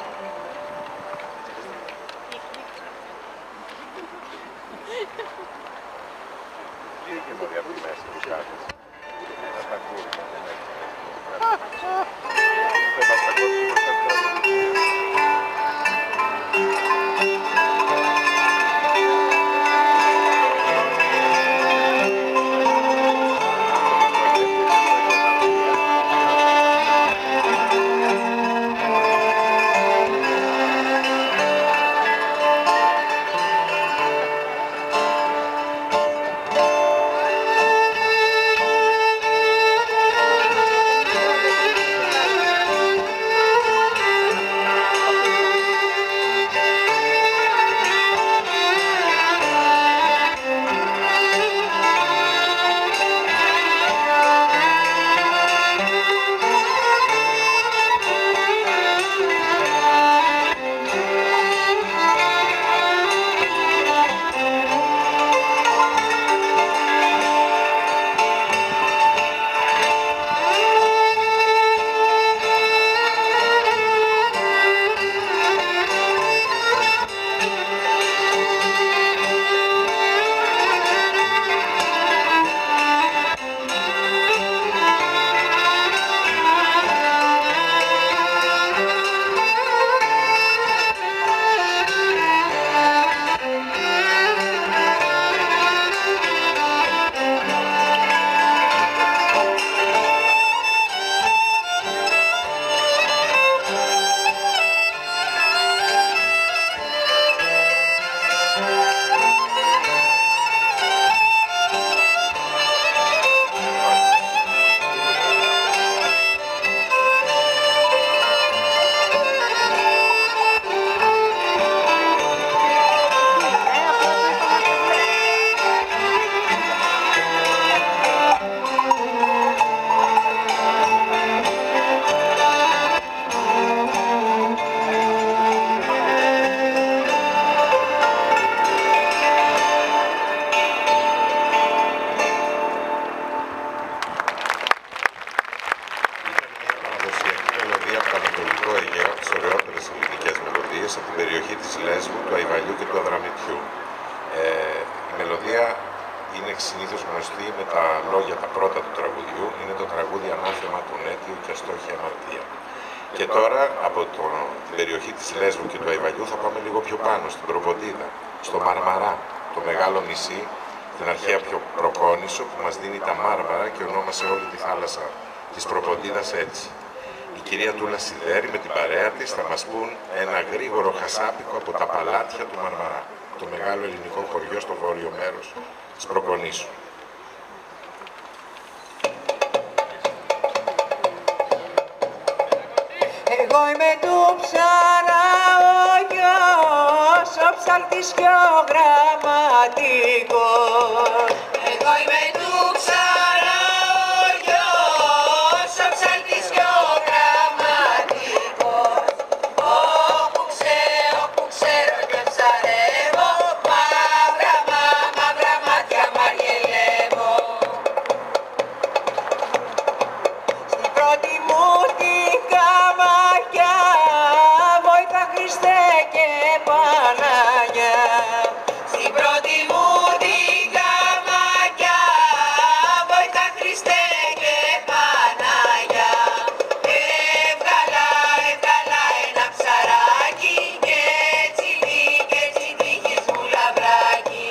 περιοχή της Λέσβου, του Αϊβαλιού και του Αδραμητιού. Ε, η μελωδία είναι συνήθως γνωστή με τα λόγια τα πρώτα του τραγουδιού. Είναι το τραγούδι «Ανάθεμα του Νέτιου και αστόχη αμαρτία». Και τώρα από το, την περιοχή της Λέσβου και του Αϊβαλιού θα πάμε λίγο πιο πάνω, στην Προποντίδα, στο Μαρμαρά, το μεγάλο νησί, την αρχαία Προκόνησο που μας δίνει τα Μάρμαρα και ονόμασε όλη τη θάλασσα της Προποντίδας έτσι. Η κυρία Τούλα Σιδέρη με την παρέα της θα μας πούν ένα γρήγορο χασάπικο από τα παλάτια του Μαρμαρά, το μεγάλο ελληνικό χωριό στο βόρειο μέρος της Προκονήσου. Εγώ είμαι του Ψαρά ο γιος, ο ψαλτής και ο γραμματικός. Εγώ είμαι του Ψαρά ο γιος, ο ψαλτής και ο γραμματικός. Όπου ξέρω, όπου ξέρω και ψαρεύω, μαύρα μα, μαύρα μάτια μαριελεύω. Στην πρώτη μου την καμαριά, Βόηθα Χριστέ και Παναγιά. Στην πρώτη μου την καμαριά, Βόηθα Χριστέ και Παναγιά. Έβγαλα, έβγαλα ένα ψαράκι και έτσι και έτσι τύχης μου λαβράκι.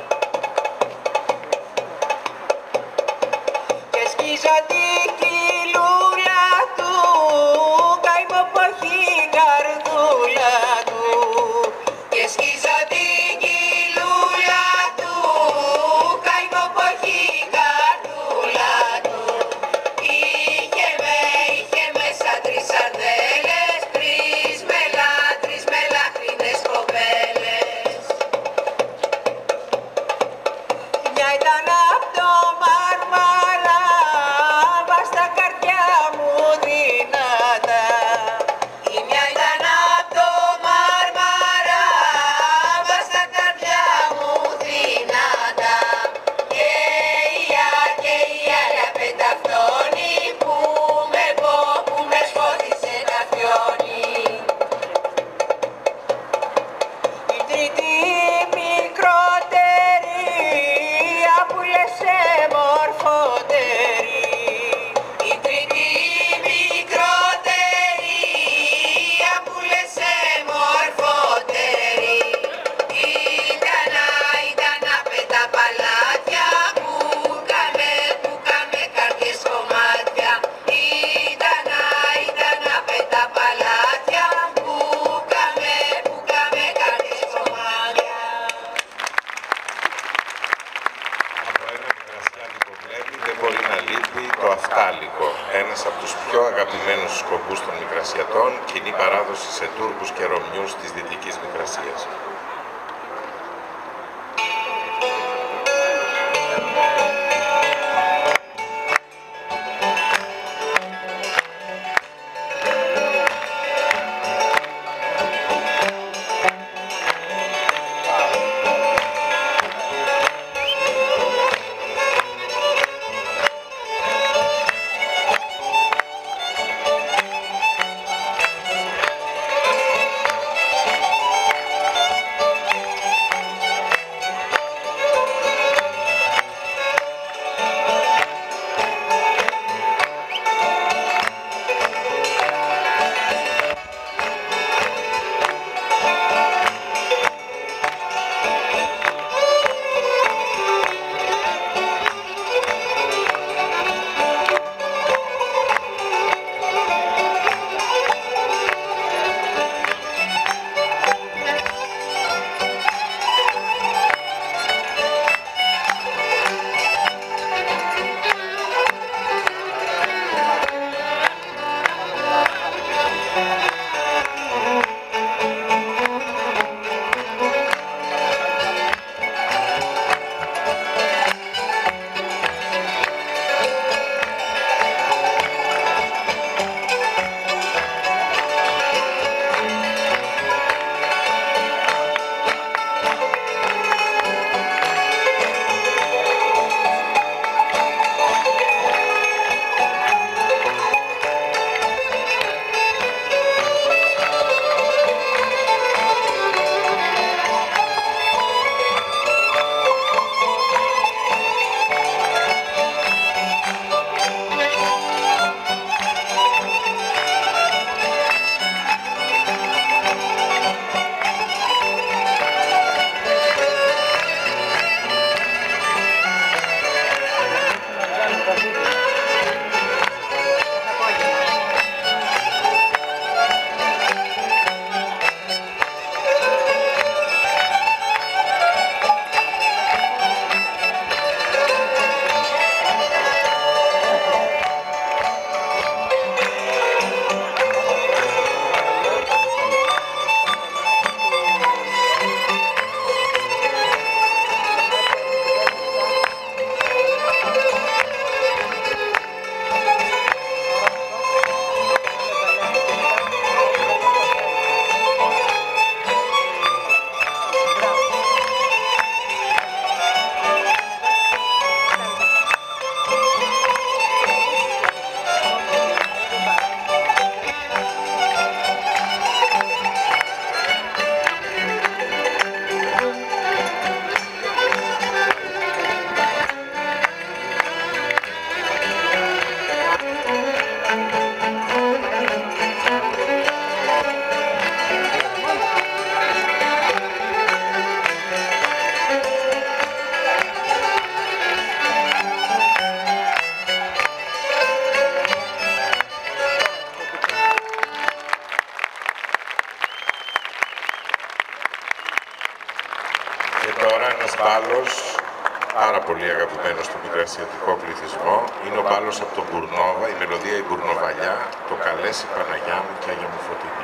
Και σκίζω την κοιλούλα του, καημό που έχει η καρδούλα του. Και σκίζω την κοιλούλα του, καημό που έχει η καρδούλα του. Είχε με, είχε μέσα τρεις σαρδέλες, τρεις μελά, τρεις μελάχρινες κοπέλες. Μια ήταν απ' το Μαρμαρά, βάζ' τα καρδιά μου δυνατά. Η μια ήταν απ' το Μαρμαρά, βάζ' τα καρδιά μου δυνατά. Και η άλλη, και η άλλη απενταυτώνει, που με πω, που με σκότισε τα φιόνι. Η τρίτη μικρότερη, απούλεσε μορφωτερή. Η τρίτη μικρότερη, απούλεσε μορφωτερή. Ήτανα, ήτανα με τα παλάτια, που καμε, που καμε καρδιές κομμάτια. Ήτανα, ήτανα με τα παλάτια, που καμε, που καμε καρδιές κομμάτια. Από ένα μικρασιάτικο βλέμμα δεν μπορεί να λείπει το Αφτάλικο, ένας από τους πιο αγαπημένους σκοπούς των Μικρασιατών, κοινή παράδοση σε Τούρκους και Ρωμιούς της Δυτικής Μικρασίας. μπάλος, πάρα πολύ αγαπημένος στο μικρασιατικό πληθυσμό, είναι ο μπάλος από τον Μπουρνόβα, η μελωδία η Μπουρνοβαλιά, το «Καλέσει Παναγιά μου και Άγια μου Φωτεινή».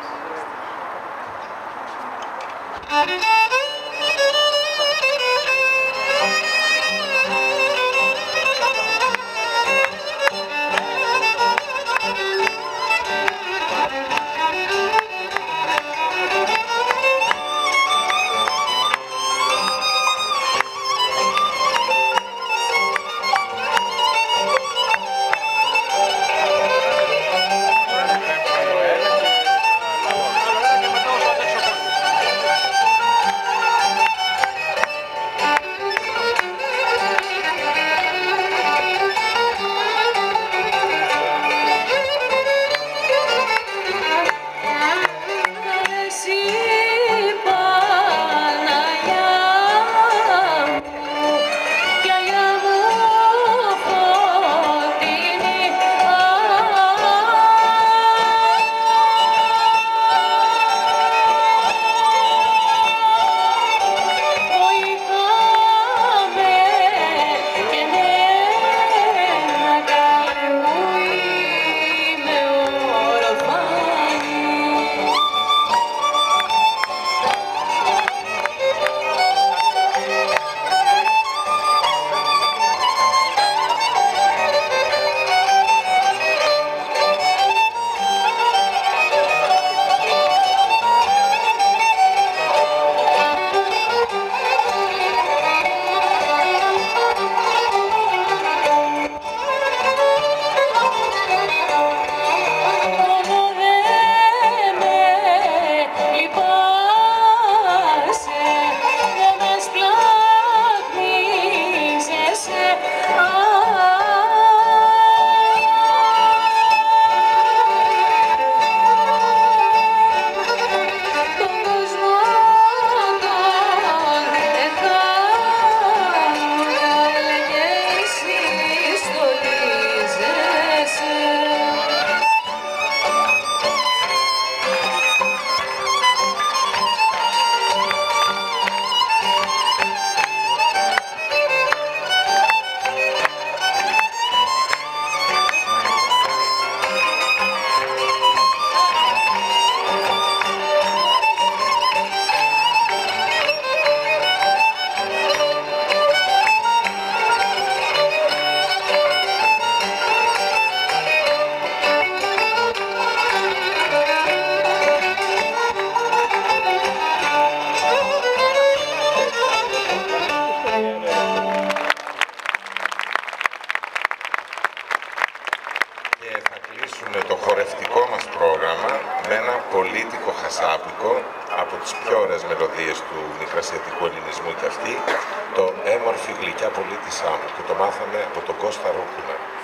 Το χορευτικό μας πρόγραμμα με ένα πολίτικο χασάπικο από τις πιο ωραίες μελωδίες του μικρασιατικού ελληνισμού και αυτή, το «Έμορφη γλυκιά πολίτησά μου», και το μάθαμε από τον Κώστα Ρούκουνα.